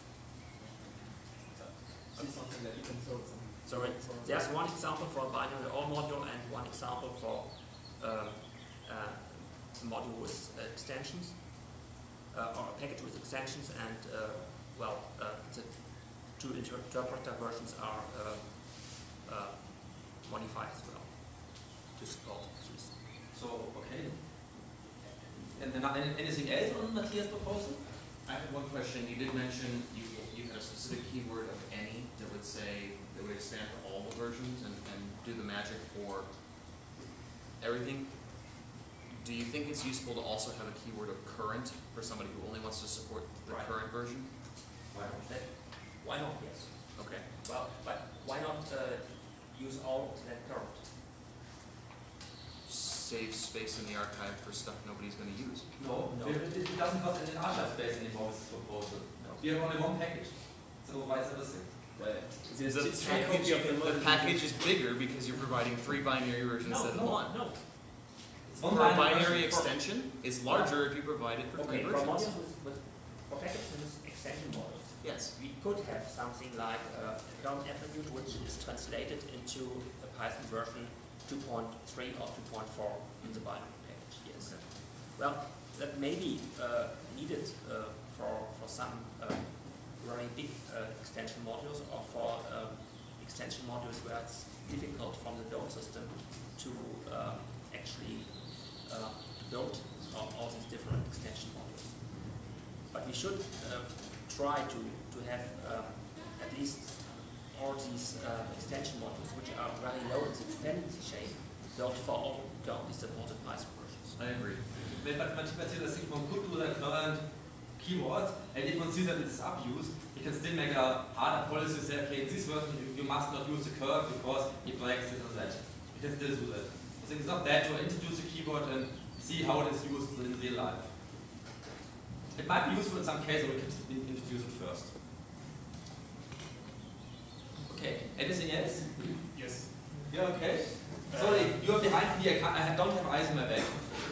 Something that you can solve. So there's one example for a binary OR module and one example for a module with extensions, or a package with extensions, and the two interpreter versions are modified as well to support this. So, okay. And then anything else on Matthias' proposal? I have one question. You did mention you had a specific keyword of any that would say, that would expand to all the versions and do the magic for everything. Do you think it's useful to also have a keyword of current for somebody who only wants to support the current version? Why not? Yes. Okay. Well, but why not use all of that current? Save space in the archive for stuff nobody's going to use. No. It doesn't cost any archive space anymore with this proposal. We have only one package, so why is everything? The package is bigger because you're providing 3 binary versions instead of 1. No. For a binary extension is larger if you provide it for 3 versions. For modules for packages with extension models, yes, we could have something like a current attribute which is translated into a Python version 2.3 or 2.4 in the binary package. Yes. Well, that may be needed for some very big extension modules, or for extension modules where it's difficult from the build system to actually build all these different extension modules. But we should try to have at least all these extension modules, which are very low in the dependency shape, built for all currently supported Python versions. I agree. But this thing from good to the current keywords, and if one sees that it's abused, you can still make a harder policy say, okay, in this version you must not use the curve because it breaks this or that. You can still do that. I think it's not bad to introduce a keyword and see how it is used in real life. It might be useful in some cases, we can introduce it first. Okay, anything else? Yes. Yeah, okay. Sorry, you're behind me, I don't have eyes in my back.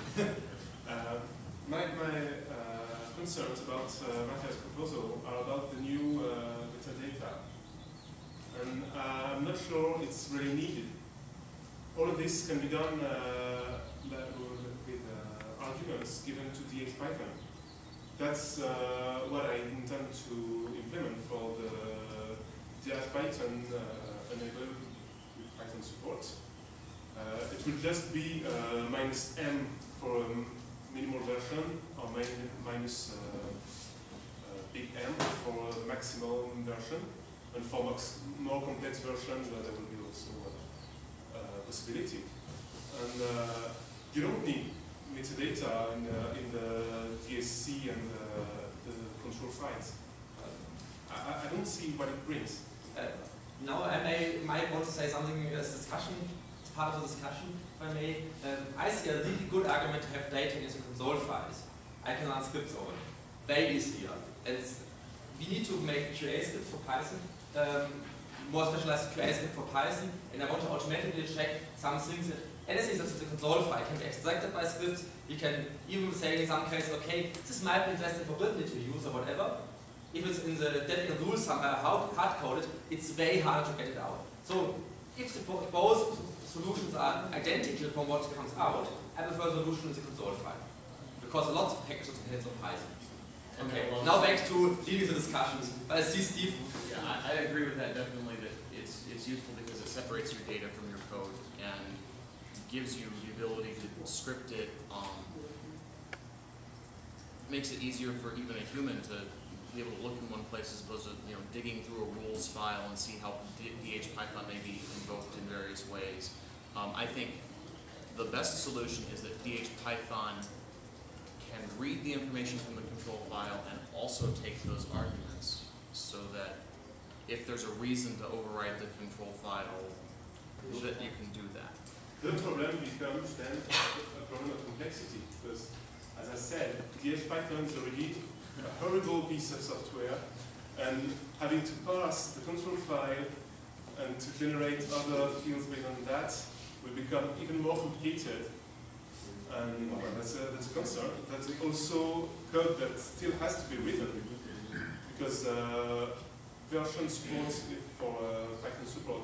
My concerns about Matthias' proposal are about the new metadata. And I'm not sure it's really needed. All of this can be done with arguments given to DHPython. That's what I intend to implement for the DHPython enabled with Python support. It will just be -m for a minimal version or minus big M for a maximum version. And for more complex versions, there will be also a possibility. And you don't need metadata in the DSC and the control files. I don't see what it brings. Now I might want to say something as discussion, as part of the discussion, if I may. I see a really good argument to have data in the console files. I can run scripts over it. Very easy. And we need to make QA scripts for Python, more specialized QA script for Python, and I want to automatically check some things that anything that's in the console file can be extracted by scripts. You can even say in some cases, okay, this might be interesting for building to use or whatever. If it's in the dedicated rules somewhere hard-coded, it's very hard to get it out. So if both solutions are identical from what comes out, I prefer the solution in the console file. Because lots of packages can hit on Python. Okay, now back to leading the discussions. But I see Steve. Yeah, I agree with that definitely, that it's useful because it separates your data from your code and gives you the ability to script it. Makes it easier for even a human to be able to look in one place as opposed to digging through a rules file and see how DHPython may be invoked in various ways. I think the best solution is that DHPython can read the information from the control file and also take those arguments, so that if there's a reason to override the control file, that you can do that. The problem becomes then a problem of complexity, because as I said, DHPython is already a horrible piece of software, and having to parse the control file and to generate other fields based on that will become even more complicated. And well, that's a concern. That's also code that still has to be written, because version support for Python support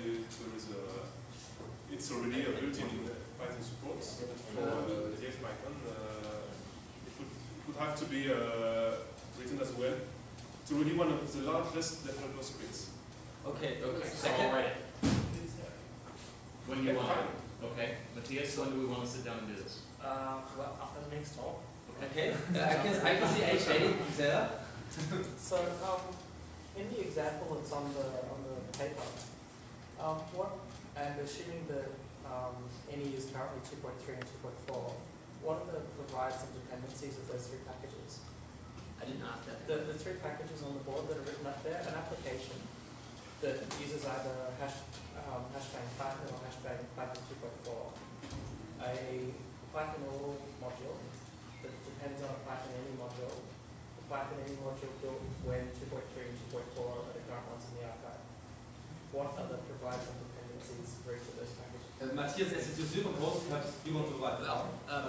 it's already a built-in Python support for DHPython. It would have to be written as well. It's already one of the largest developer scripts. Okay. So I'll write it. When do you want to? Okay. Matthias, when do we want to sit down and do this? Well, after the next talk. Okay. I can see H ready. Sarah. So, in the example that's on the paper, and assuming that NE is currently 2.3 and 2.4, what are the provides and dependencies of those three packages? I didn't ask that. The three packages on the board that are written up there, an application that uses either hashbang Python or hashbang Python 2.4, a Python all module that depends on a Python any module, the Python any module built when 2.3 and 2.4 are the current ones in the archive. What other provides and dependencies for each of those packages? Matthias, as you still propose, perhaps you want to write it out. I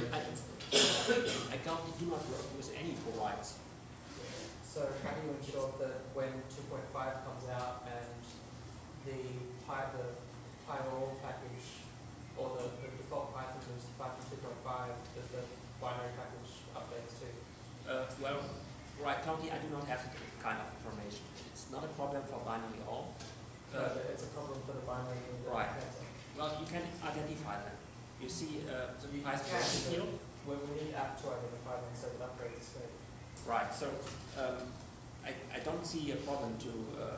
do not work with any provides. So how do you ensure that when 2.5 comes out and the PyRall package or the default Python is Python 2.5, that the binary package updates too? Well, right, currently I do not have that kind of information. It's not a problem for binary all. It's a problem for the binary in the right. method. Well, you can identify them. You see the Python field. Well, we need app to identify them so it upgrades the state. Right, so I don't see a problem to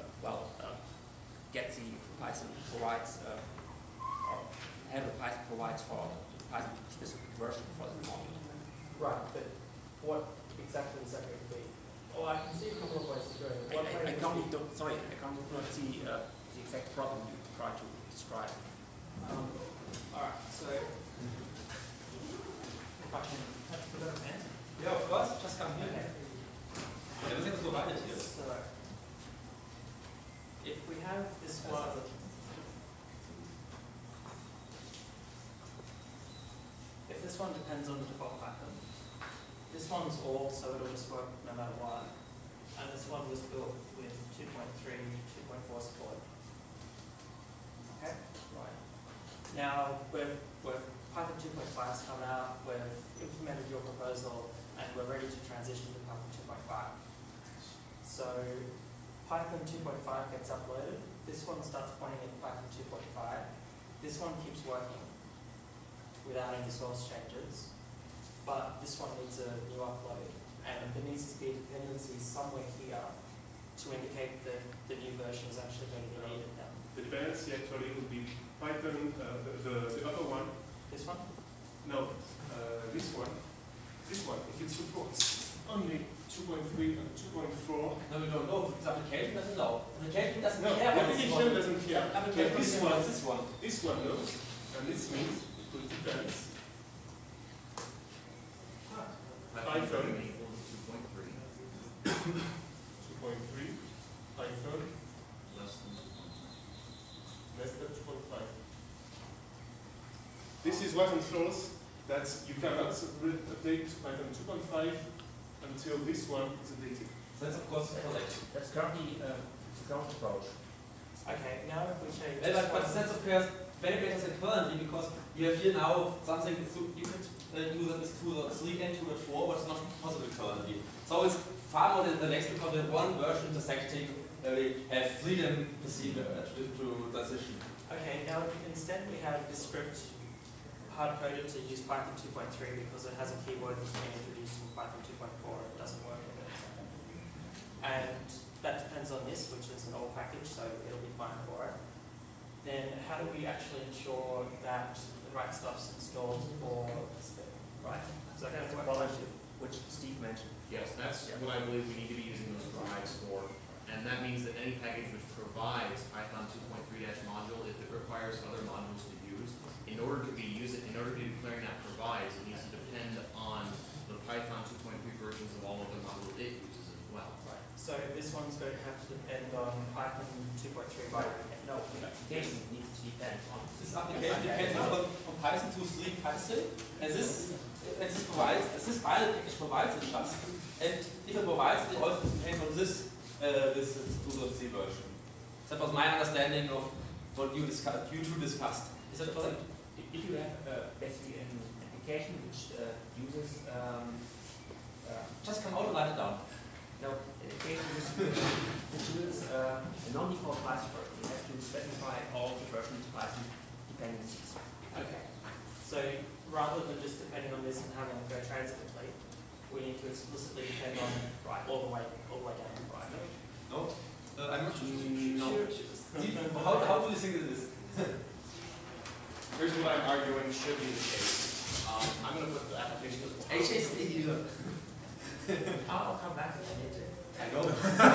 get the Python provides or have a Python provides for the Python specific version for the model. Right, but what exactly is that going to be? Oh, I can see a couple of ways to go. I can't not see the exact problem you try to describe. Alright, so if I can have a better hand. Yeah, of course, just come here. Okay. Everything's provided here. So if we have this one, if this one depends on the default pattern, this one's all, so it'll just work no matter what. And this one was built with 2.3, 2.4 support. Okay, right. Now we've Python 2.5's come out, we've implemented your proposal, and we're ready to transition to Python 2.5. So Python 2.5 gets uploaded. This one starts pointing at Python 2.5. This one keeps working without any source changes, but this one needs a new upload, and there needs to be a dependency somewhere here to indicate that the new version is actually going to be needed now. The dependency actually would be Python, the other one. This one? No, this one. This one, if it supports only 2.3 and 2.4. No, we don't know. The application doesn't know. The application doesn't No, care. the application doesn't care. Application But this one, this one. This one knows, and this means it will depend. Python 2.3. 2.3. Python less than 2.5. This is what ensures that you cannot update Python 2.5 until this one is updated. That's of course correct. That's currently the current approach. Okay, now if we change But the sense of chaos very better than currently, because you have here now something you could do that is 2.3 and 2.4, but it's not possible currently. So it's far more than the next, because with one version intersecting, we have freedom to see to transition. Okay, now instead we have this script hard-coded to use Python 2.3 because it has a keyword that's been introduced from Python 2.4. It doesn't work with it. And that depends on this, which is an old package, so it'll be fine for it. Then how do we actually ensure that the right stuff's installed for this thing? Right? So that's the quality which Steve mentioned. Yes, that's what I believe we need to be using those provides for. And that means that any package which provides Python 2.3-module, if it requires other modules to use, in order to be declaring that provides, it needs to depend on the Python 2.3 versions of all of the modules it uses as well. Right. So this one's going to have to depend on Python 2.3 by no, the application needs to depend on this application depends on Python 2.3 Python, and this provides, this pilot package provides it just. And if it provides it, it also depends on this 2.3 version. That was my understanding of what you two discussed. Is that correct? If you have basically an application which uses just come out and write it down. No, application which uses a non-default Python version, you have to specify all the version Python dependencies. Okay. So rather than just depending on this and having it go transitively, we need to explicitly depend on right all the way down to right. No, I'm not sure. No. Steve, how do you think it is? Here's what I'm arguing should be the case. I'm going to put the application as well. HSP. I'll come back if I need to. I know.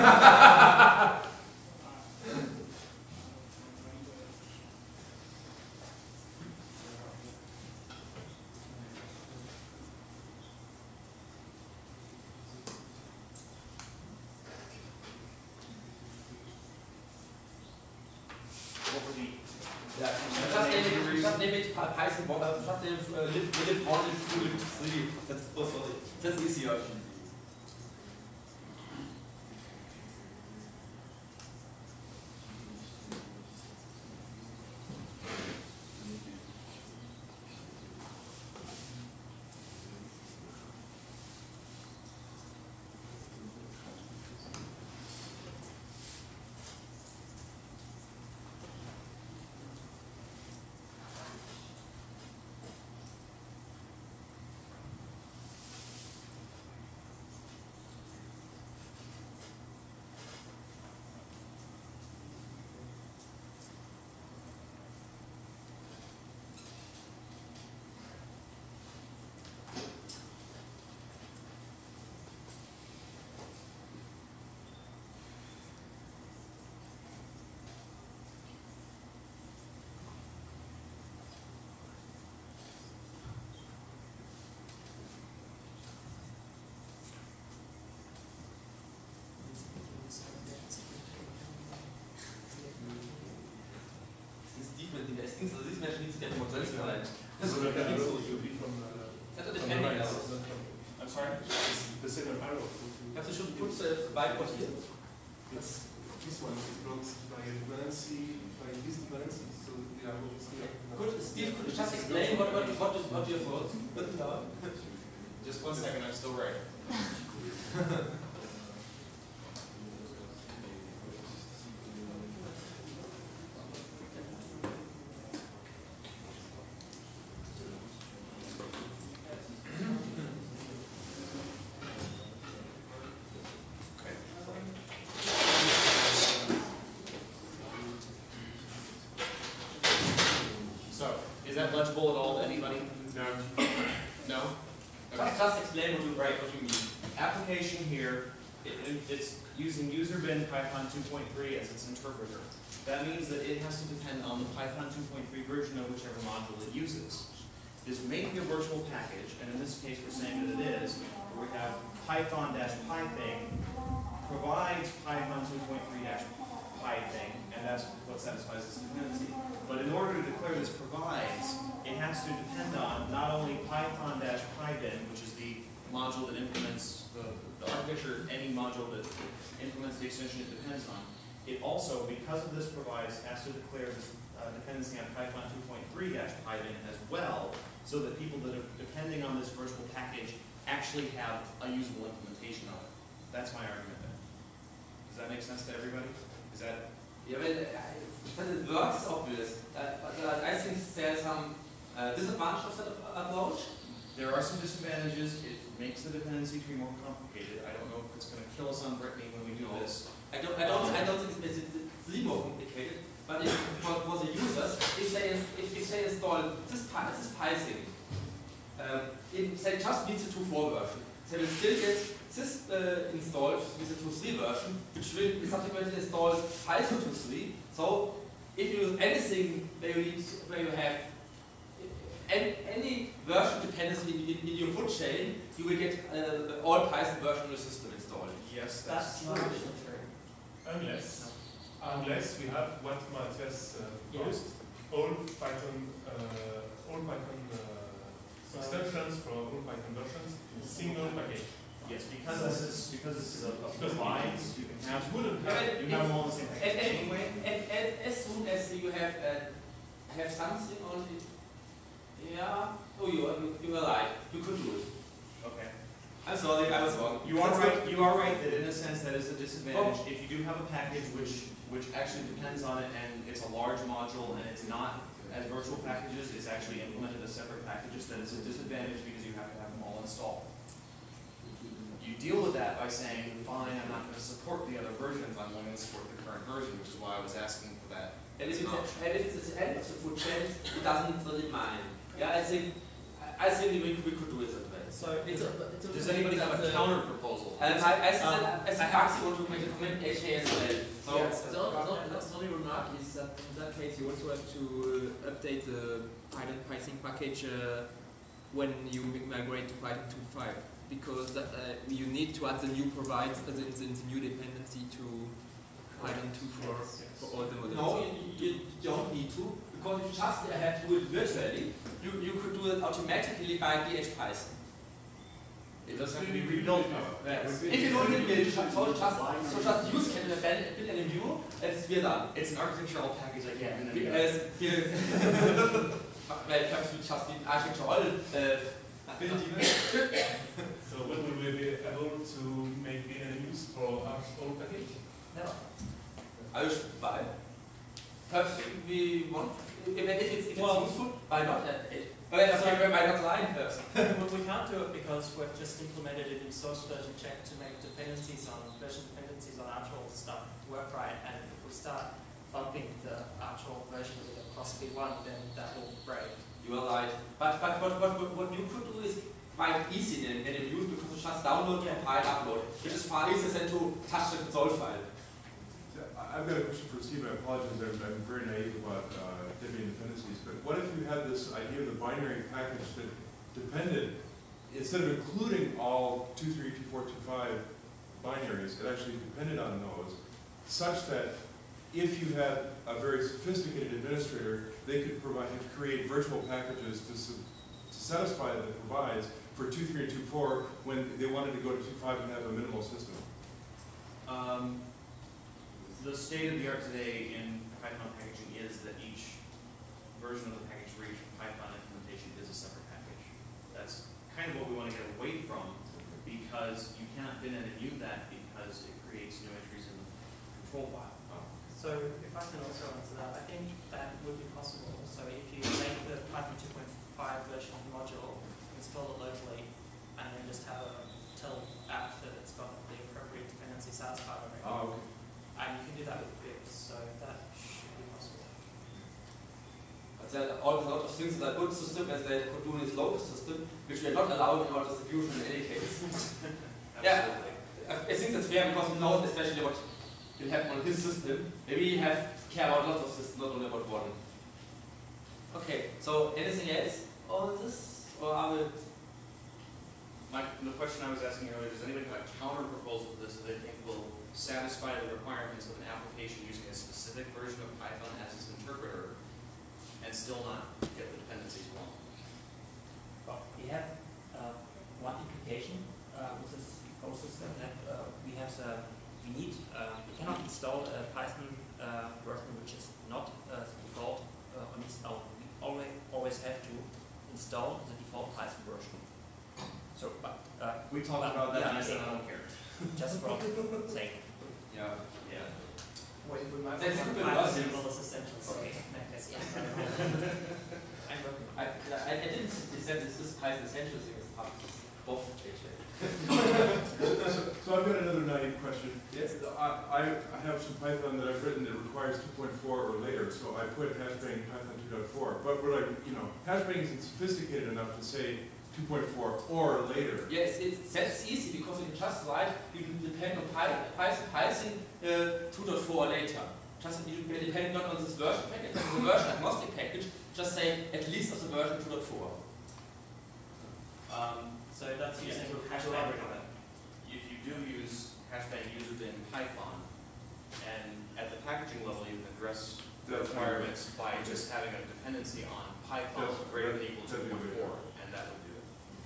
What were the... Just name it Python model, just name lib model 2, lib 3. That's easier. testing, so this measure needs to get more transparent. So that can also be from depending on. I'm sorry? The same arrow. You have to should put the bytecode here. It's this one is blocked by a dependency, by this dependency, so the arrow is here. Steve, could you just explain what your thoughts? Just 1 second, I'm still writing. Is that legible at all to anybody? No. No? Just explain what you mean. Application here, it's using user bin Python 2.3 as its interpreter. That means that it has to depend on the Python 2.3 version of whichever module it uses. This may be a virtual package, and in this case we're saying that it is, where we have python-pything provides Python 2.3-pything, and that's what satisfies this dependency. But in order to declare this provides, it has to depend on not only python-pybin, which is the module that implements the architecture, any module that implements the extension it depends on. It also, because of this provides, has to declare this dependency on Python 2.3-pybin as well, so that people that are depending on this virtual package actually have a usable implementation of it. That's my argument there. Does that make sense to everybody? Is that? Yeah, well, it works obvious. But I think there's some disadvantage of that approach. There are some disadvantages. It makes the dependency tree more complicated. I don't know if it's going to kill us on Brittany when we do this. I don't think it makes it really more complicated. But if, for the users, if they install this Python, if they just need the 2.4 version, they will still get this installed with the 2.3 version, which will subsequently install Python 2.3. So if you use anything where you have any version dependency in your food chain, you will get all Python version in your system installed. Yes, that's not true. Unless we have what Matthias proposed, all Python extensions for all Python versions in a single package. Yes, because this is a provide, you can have you have them all in the same package. Anyway, as soon as you have something on it, yeah. Oh, you were right. You could do it. Okay. I'm sorry, I was wrong. You are right. You are right that in a sense that is a disadvantage. If you do have a package which actually depends on it and it's a large module and it's not as virtual packages, it's actually implemented as separate packages, then it's a disadvantage because you have to have them all installed. You deal with that by saying, fine, I'm not going to support the other versions, I'm going to support the current version, which is why I was asking for that. And if it's at the end of the food chain, it doesn't really mind. Yeah, I think we could do it that way. So does anybody have a counter proposal? I think Maxi want to make a comment HA as well. The only remark is that in that case you also have to update the Python package when you migrate to Python 2.5, because you need to add the new provide the new dependency to Python 2.4 for all the models. No, you don't need to, because if you just have to do it virtually, you could do it automatically by DHPython. It doesn't have to be rebuilt now. If you don't need to build, so just use can build any view, and we're done. It's an architectural package I get. Perhaps we just need architectural ability. So when will we be able to make use for our own package? No. I should buy. Perhaps we want, if it's useful, why not? Why not line first? We can't do it because we've just implemented it in source version check to make dependencies on version dependencies on actual stuff work right, and if we start bumping the actual version with a plus B1, then that will break. You are right. But what you could do is quite easy in use, because you just download, compile, upload, which is far easier than to touch the console file. I've got a question for Steve. I apologize, I'm very naive about Debian dependencies, but what if you had this idea of the binary package that depended, instead of including all 2.3, 2.4, 2.5 binaries, it actually depended on those, such that if you had a very sophisticated administrator, they could create virtual packages to satisfy the provides for 2.3 and 2.4 when they wanted to go to 2.5 and have a minimal system. The state of the art today in Python packaging is that each version of the package for each Python implementation is a separate package. That's kind of what we want to get away from, because you cannot bin and mute that because it creates new entries in the control file. So if I can also answer that, I think that would be possible. So if you make the Python 2.5 version of the module, install it locally, and then just have a tell app that it's got the appropriate dependency satisfied already. Oh, okay. And you can do that with bits, so that should be possible. But there are also a lot of things that are good system as they could do in this local system, which we are not allowed in our distribution in any case. Yeah, I think that's fair because we know especially what will happen on his system. Maybe we have care about lots of systems, not only about one. Okay, so anything else on this? Or are we... The question I was asking earlier, does anybody have a counter proposal to this that they think will satisfy the requirements of an application using a specific version of Python as its interpreter and still not get the dependencies wrong? Well, we have one implication with this whole system that we cannot install a Python version which is not default on install. We always have to install the default Python version. So, we talked about that and I said I don't care. Just for sake. Yeah. Yeah. We might That's want good Python enough. symbol as essentials. Okay. I'm working. I didn't say this is Python essential thing, it's part of both actually. So I've got another naive question. Yes. I have some Python that I've written that requires 2.4 or later, so I put hashbang Python 2.4. But what hashbang isn't sophisticated enough to say 2.4 or later. Yes, that's easy because you can just write, you can depend on Python 2.4 or later. Just you can depend not on this version package, on the version agnostic package, just say at least of the version 2.4. So that's using hashbang. If you do use hashbang user bin Python, and at the packaging level you can address the requirements by just having a dependency on Python greater than equal to 2.4, and that would do it.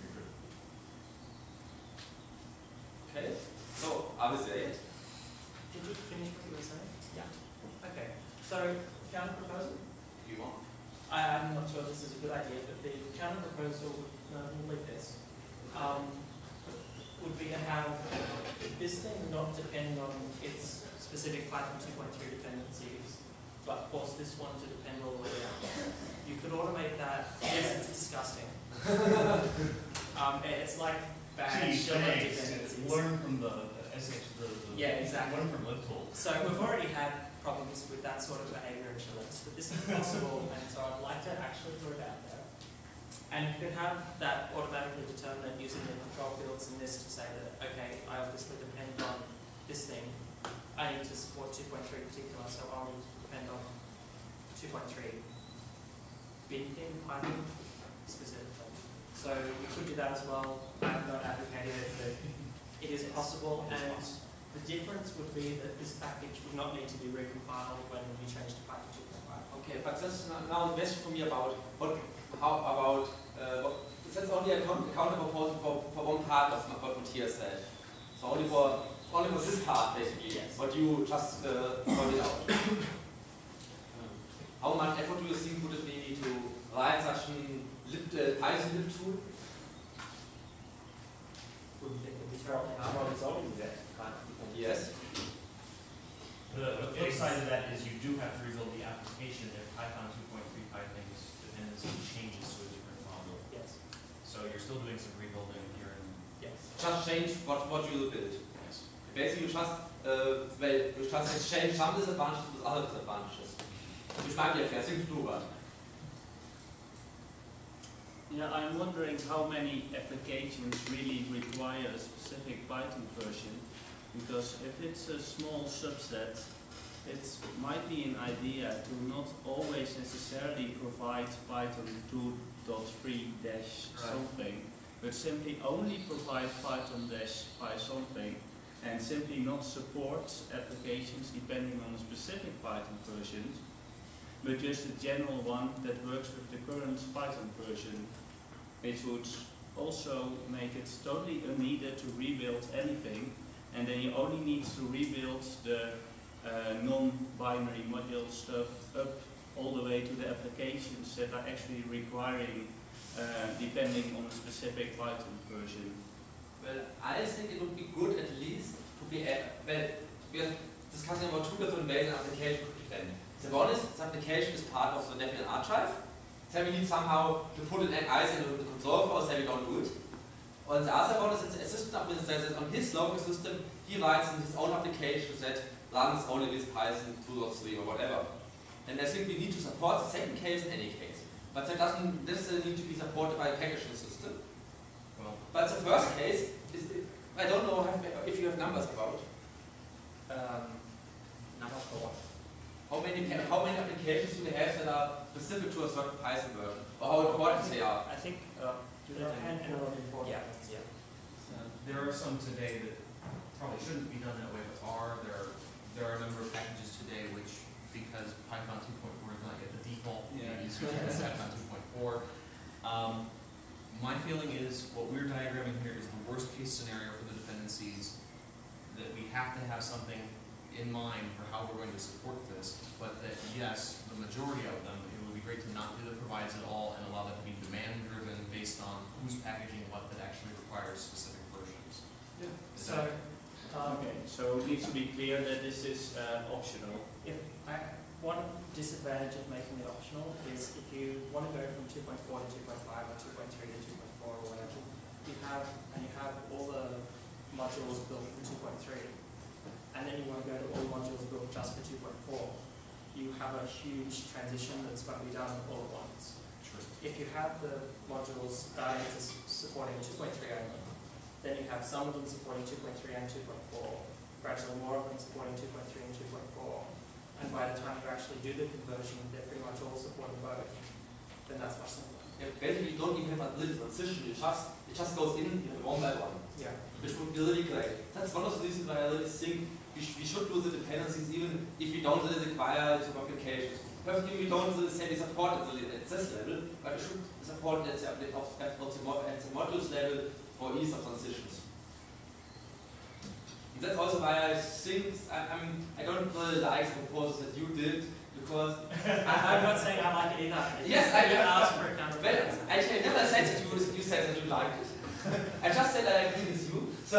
Okay, so are we there yet? Did you finish what you were saying? Yeah. Okay. So counter proposal? Do you want? I'm not sure if this is a good idea, but the counter proposal would like this. Would be to have this thing not depend on its specific Python 2.3 dependencies, but force this one to depend all the way down. You could automate that. Yes, it's disgusting. It's like bad dependencies. Learn from the SH, yeah, exactly. Learn from libtools. So we've already had problems with that sort of behavior in Linux, but this is possible, and so I'd like to actually put it out there. And you could have that automatically determined using the control fields in this to say that, okay, I obviously depend on this thing. I need to support 2.3 in particular, so I'll need to depend on 2.3 bin Python specifically. So we could do that as well. I'm not advocating it, but it is possible, and the difference would be that this package would not need to be recompiled when we change to Python 2.5. Okay, but that's now the question for me about that's only a counter proposal for one part of what Matthias said. So only for this part basically, yes. What you just pointed out. How much effort do you think would it be to write such a Python lib tool? Wouldn't think it would be terrible. How about resolving that? Yes. The flip side of that is you do have to rebuild the application if Python 2.35 things dependency changes to a different module. Yes. So you're still doing some rebuilding here and yes. Just change what you build. Yes. Basically, you just exchange some disadvantages with other disadvantages, which might be a fair thing to do, but. Yeah, I'm wondering how many applications really require a specific Python version. Because if it's a small subset, it might be an idea to not always necessarily provide Python 2.3- something, but simply only provide Python-py something, and simply not support applications depending on a specific Python version, but just a general one that works with the current Python version, which would also make it totally unneeded to rebuild anything, and then you only need to rebuild the non-binary module stuff up all the way to the applications that are actually requiring depending on a specific Python version. Well, I think it would be good at least to be well, we are discussing about two different ways an application could be done. The one is the application is part of the Debian archive. So we need somehow to put an ISO into the console for us, then we don't do it. And the other one is it's a system administrator on his local system, he writes in his own application that runs only with Python 2.3 or whatever. And I think we need to support the second case in any case. But that doesn't necessarily need to be supported by a packaging system. Well, but the first case is, I don't know if you have numbers about. Numbers for what? How many applications do they have that are specific to a certain Python version? Or how important they are? I think there are some today that probably shouldn't be done that way, but there are a number of packages today which, because Python 2.4 is not yet the default, use Python 2.4. My feeling is what we're diagramming here is the worst case scenario for the dependencies, that we have to have something in mind for how we're going to support this, but that yes, the majority of them, it would be great to not do the provides at all and allow that to be demand driven based on who's packaging what that actually requires specific versions. Yeah. Okay, so it needs to be clear that this is optional. One disadvantage of making it optional is if you want to go from 2.4 to 2.5 or 2.3 to 2.4 or whatever, you have all the modules built for 2.3, and then you want to go to all the modules built just for 2.4. You have a huge transition that's got to be done all at once. True. If you have the modules starting to supporting 2.3 only, then you have some of them supporting 2.3 and 2.4, gradually more of them supporting 2.3 and 2.4. And by the time you actually do the conversion, they're pretty much all supporting both. Then that's much simpler. Yeah, basically, you don't even have a little transition. It just goes in one by one. Yeah. Which would be really great. That's one of the reasons why I really think we should do the dependencies even if we don't really require some applications. Perfectly, we don't say we support it at this level, but we should support it at the modules level for ease of transitions. And that's also why I think, I don't really like the proposals that you did, because... I'm not saying I like it either. Yes, I asked for a counter. Well, I never said that you said that you liked it. I just said I agree with you. So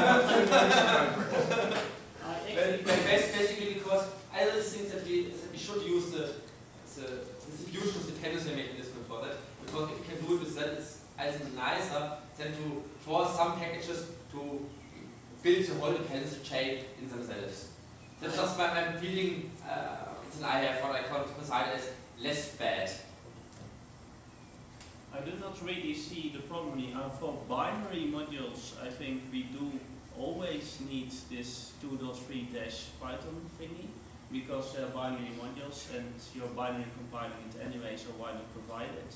basically because I really think that we should use the distribution of dependency mechanism for that, because if we can do it with that, it's I think nicer than to force some packages to build the whole dependency chain in themselves. That's just my feeling that I have, what I consider as less bad. I do not really see the problem for binary modules. I think we do always need this 2.3-Python thingy, because they're binary modules and you're binary compiling it anyway, so why not provide it?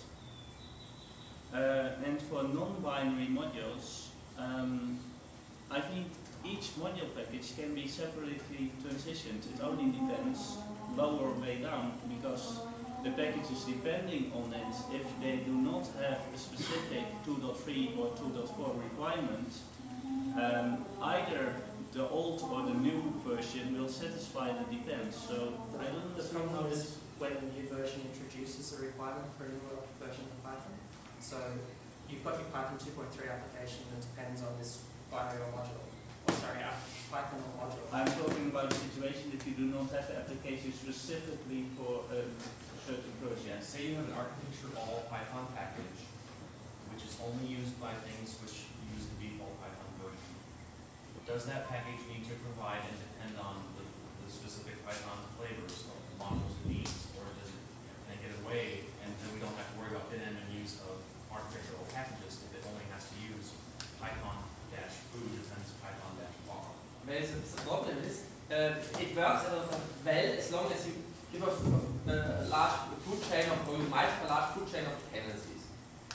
And for non-binary modules, I think each module package can be separately transitioned. It only depends lower or way down, because the packages depending on it, if they do not have a specific 2.3 or 2.4 requirement, either the old or the new version will satisfy the depends. So I don't the problem is when a new version introduces a requirement for a newer version of Python. So you've got your Python 2.3 application that depends on this binary or module. Python or module. I'm talking about a situation if you do not have the application specifically for a certain version. Yeah, say you have an architecture all Python package, which is only used by things which use the default Python version. Does that package need to provide and depend on the specific Python flavors of the modules it needs, or does it can it get away and then we don't have to worry about bin and use of architectural packages if it only has to use Python-foo times Python-var? Well, the problem is, it works well as long as you give a large food chain of, or you might have a large food chain of dependencies.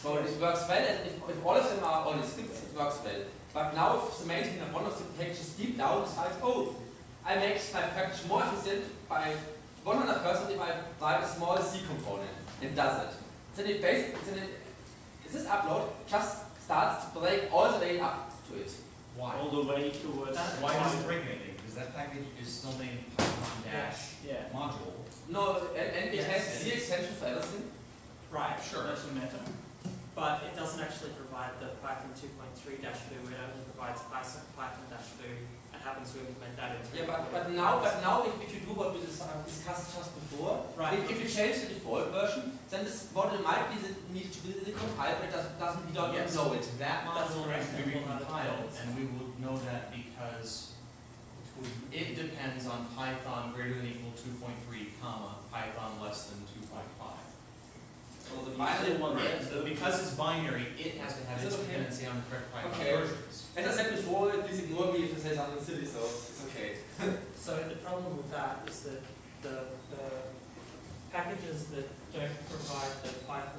So it works well, and if all of them are only scripts, it works well. But now if the maintainer of one of the packages deep down decides, oh, I make my package more efficient by 100% if I write a small C component and does it. Then it basically, this upload just starts to break all the way up to it. Why? All the way towards. Why does it break anything? Because that package is still named Python dash module. No, and it has C extension for everything. Right, Sure. doesn't matter. But it doesn't actually provide the Python 2.3-foo, it only provides Python-foo and happens to implement that into but now if you do what we discussed just before, right. if you change the default version, then this model might be need to be recompiled, but we don't know it. That module will be recompiled, and we will know that because it depends on Python greater than equal 2.3, comma, Python less than 2.5. So the binary one, because it's binary, it has to have its dependency on the correct Python versions. As I said before, please ignore me if I say something silly, so it's okay. So the problem with that is that the packages that don't provide the Python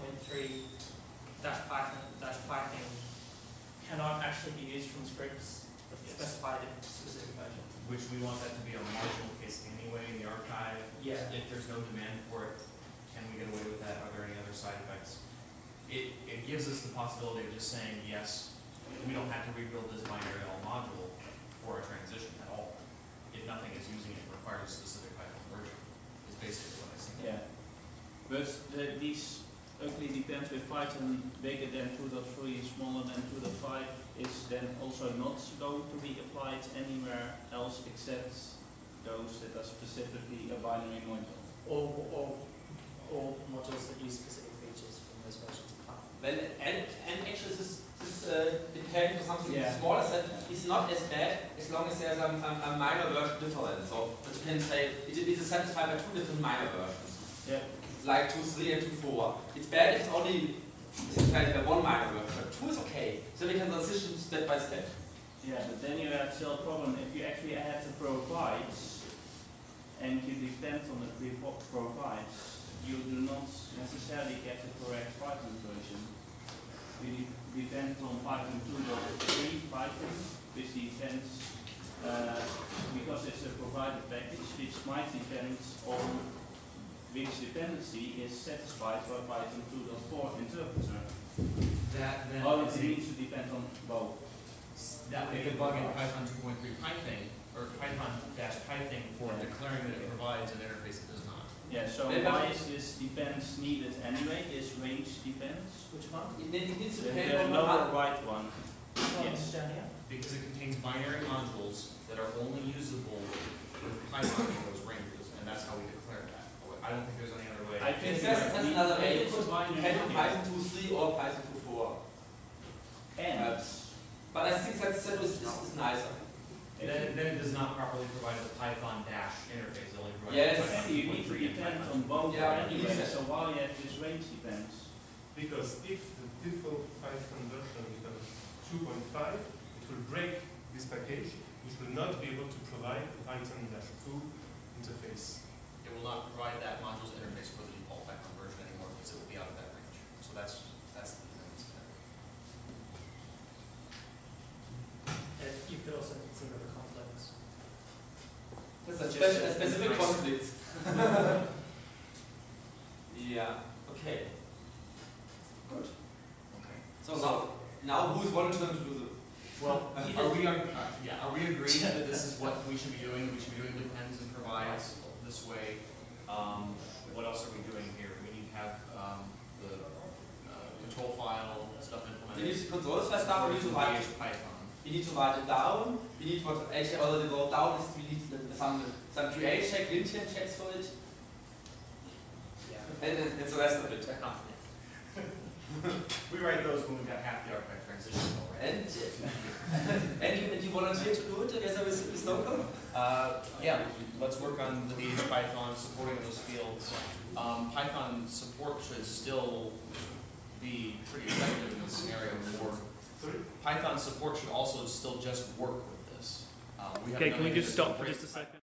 2.3-Python cannot actually be used from scripts specified in a specific version. Which we want that to be a marginal case anyway in the archive. Yeah. If there's no demand for it, can we get away with that? Are there any other side effects? It gives us the possibility of just saying, yes, we don't have to rebuild this binary all module for a transition at all. If nothing is using it, requires a specific Python version, is basically what I see. Yeah. But these ugly depends with Python bigger than 2.3, smaller than 2.5 is then also not going to be applied anywhere else except those that are specifically a binary module. Or modules that use specific features from those versions of Python. Well, and actually this depending on something smaller set is not as bad as long as there's a minor version difference. So you can say it is satisfied by two different minor versions. Yeah. Like 2.3 and 2.4. It's bad if it's only satisfied by one minor version, but 2 is okay. So we can transition step by step. Yeah, but then you have still a problem if you actually add the provides and you depend on the provides. You do not necessarily get the correct Python version. We depend on Python 2.3 Python, which depends, because it's a provided package, which might depend on which dependency is satisfied by Python 2.4 interpreter. That then it needs to depend on both. That would be a bug in Python 2.3 Python, or Python-Python for declaring that it provides an interface that does not. Yeah, so why is this depends needed anyway, this range depends? Which one? It needs to The depend on lower right one. Yes. Because it contains binary modules that are only usable with Python in those ranges, and that's how we declare that. I don't think there's any other way. I think that's another way. It could binary depend on modules. Python 2.3 or Python 2.4. And but I think that is nicer. Then it does not properly provide the Python dash interface. It only provides Yes, Python you need to 2.3 and depend Python. on both anyway, yes. so why you have this range depends? Because if the default Python version becomes 2.5, it will break this package, which will not be able to provide the Python-foo interface. It will not provide that module's interface for the default Python version anymore because it will be out of that range. So that's the dependency there. You could also consider the conflicts. That's a specific conflict. Yeah, okay. Good. Okay. So now who's volunteering to do the Well, are we agreed that this is what we should be doing? We should be doing depends and provides this way. What else are we doing here? We need to have the control file stuff implemented. We need to control file stuff, we need to write Python. We need to write it down. We need what actually already wrote down is we need some create check, linten checks for it. Yeah. And the rest of it. We write those when we've got half the archive transition already. And you volunteer to do it together with Stoker? Yeah, let's work on the DH Python supporting those fields. Python support should still be pretty effective in this scenario. Python support should also still just work with this. Okay, can we just stop for just a second?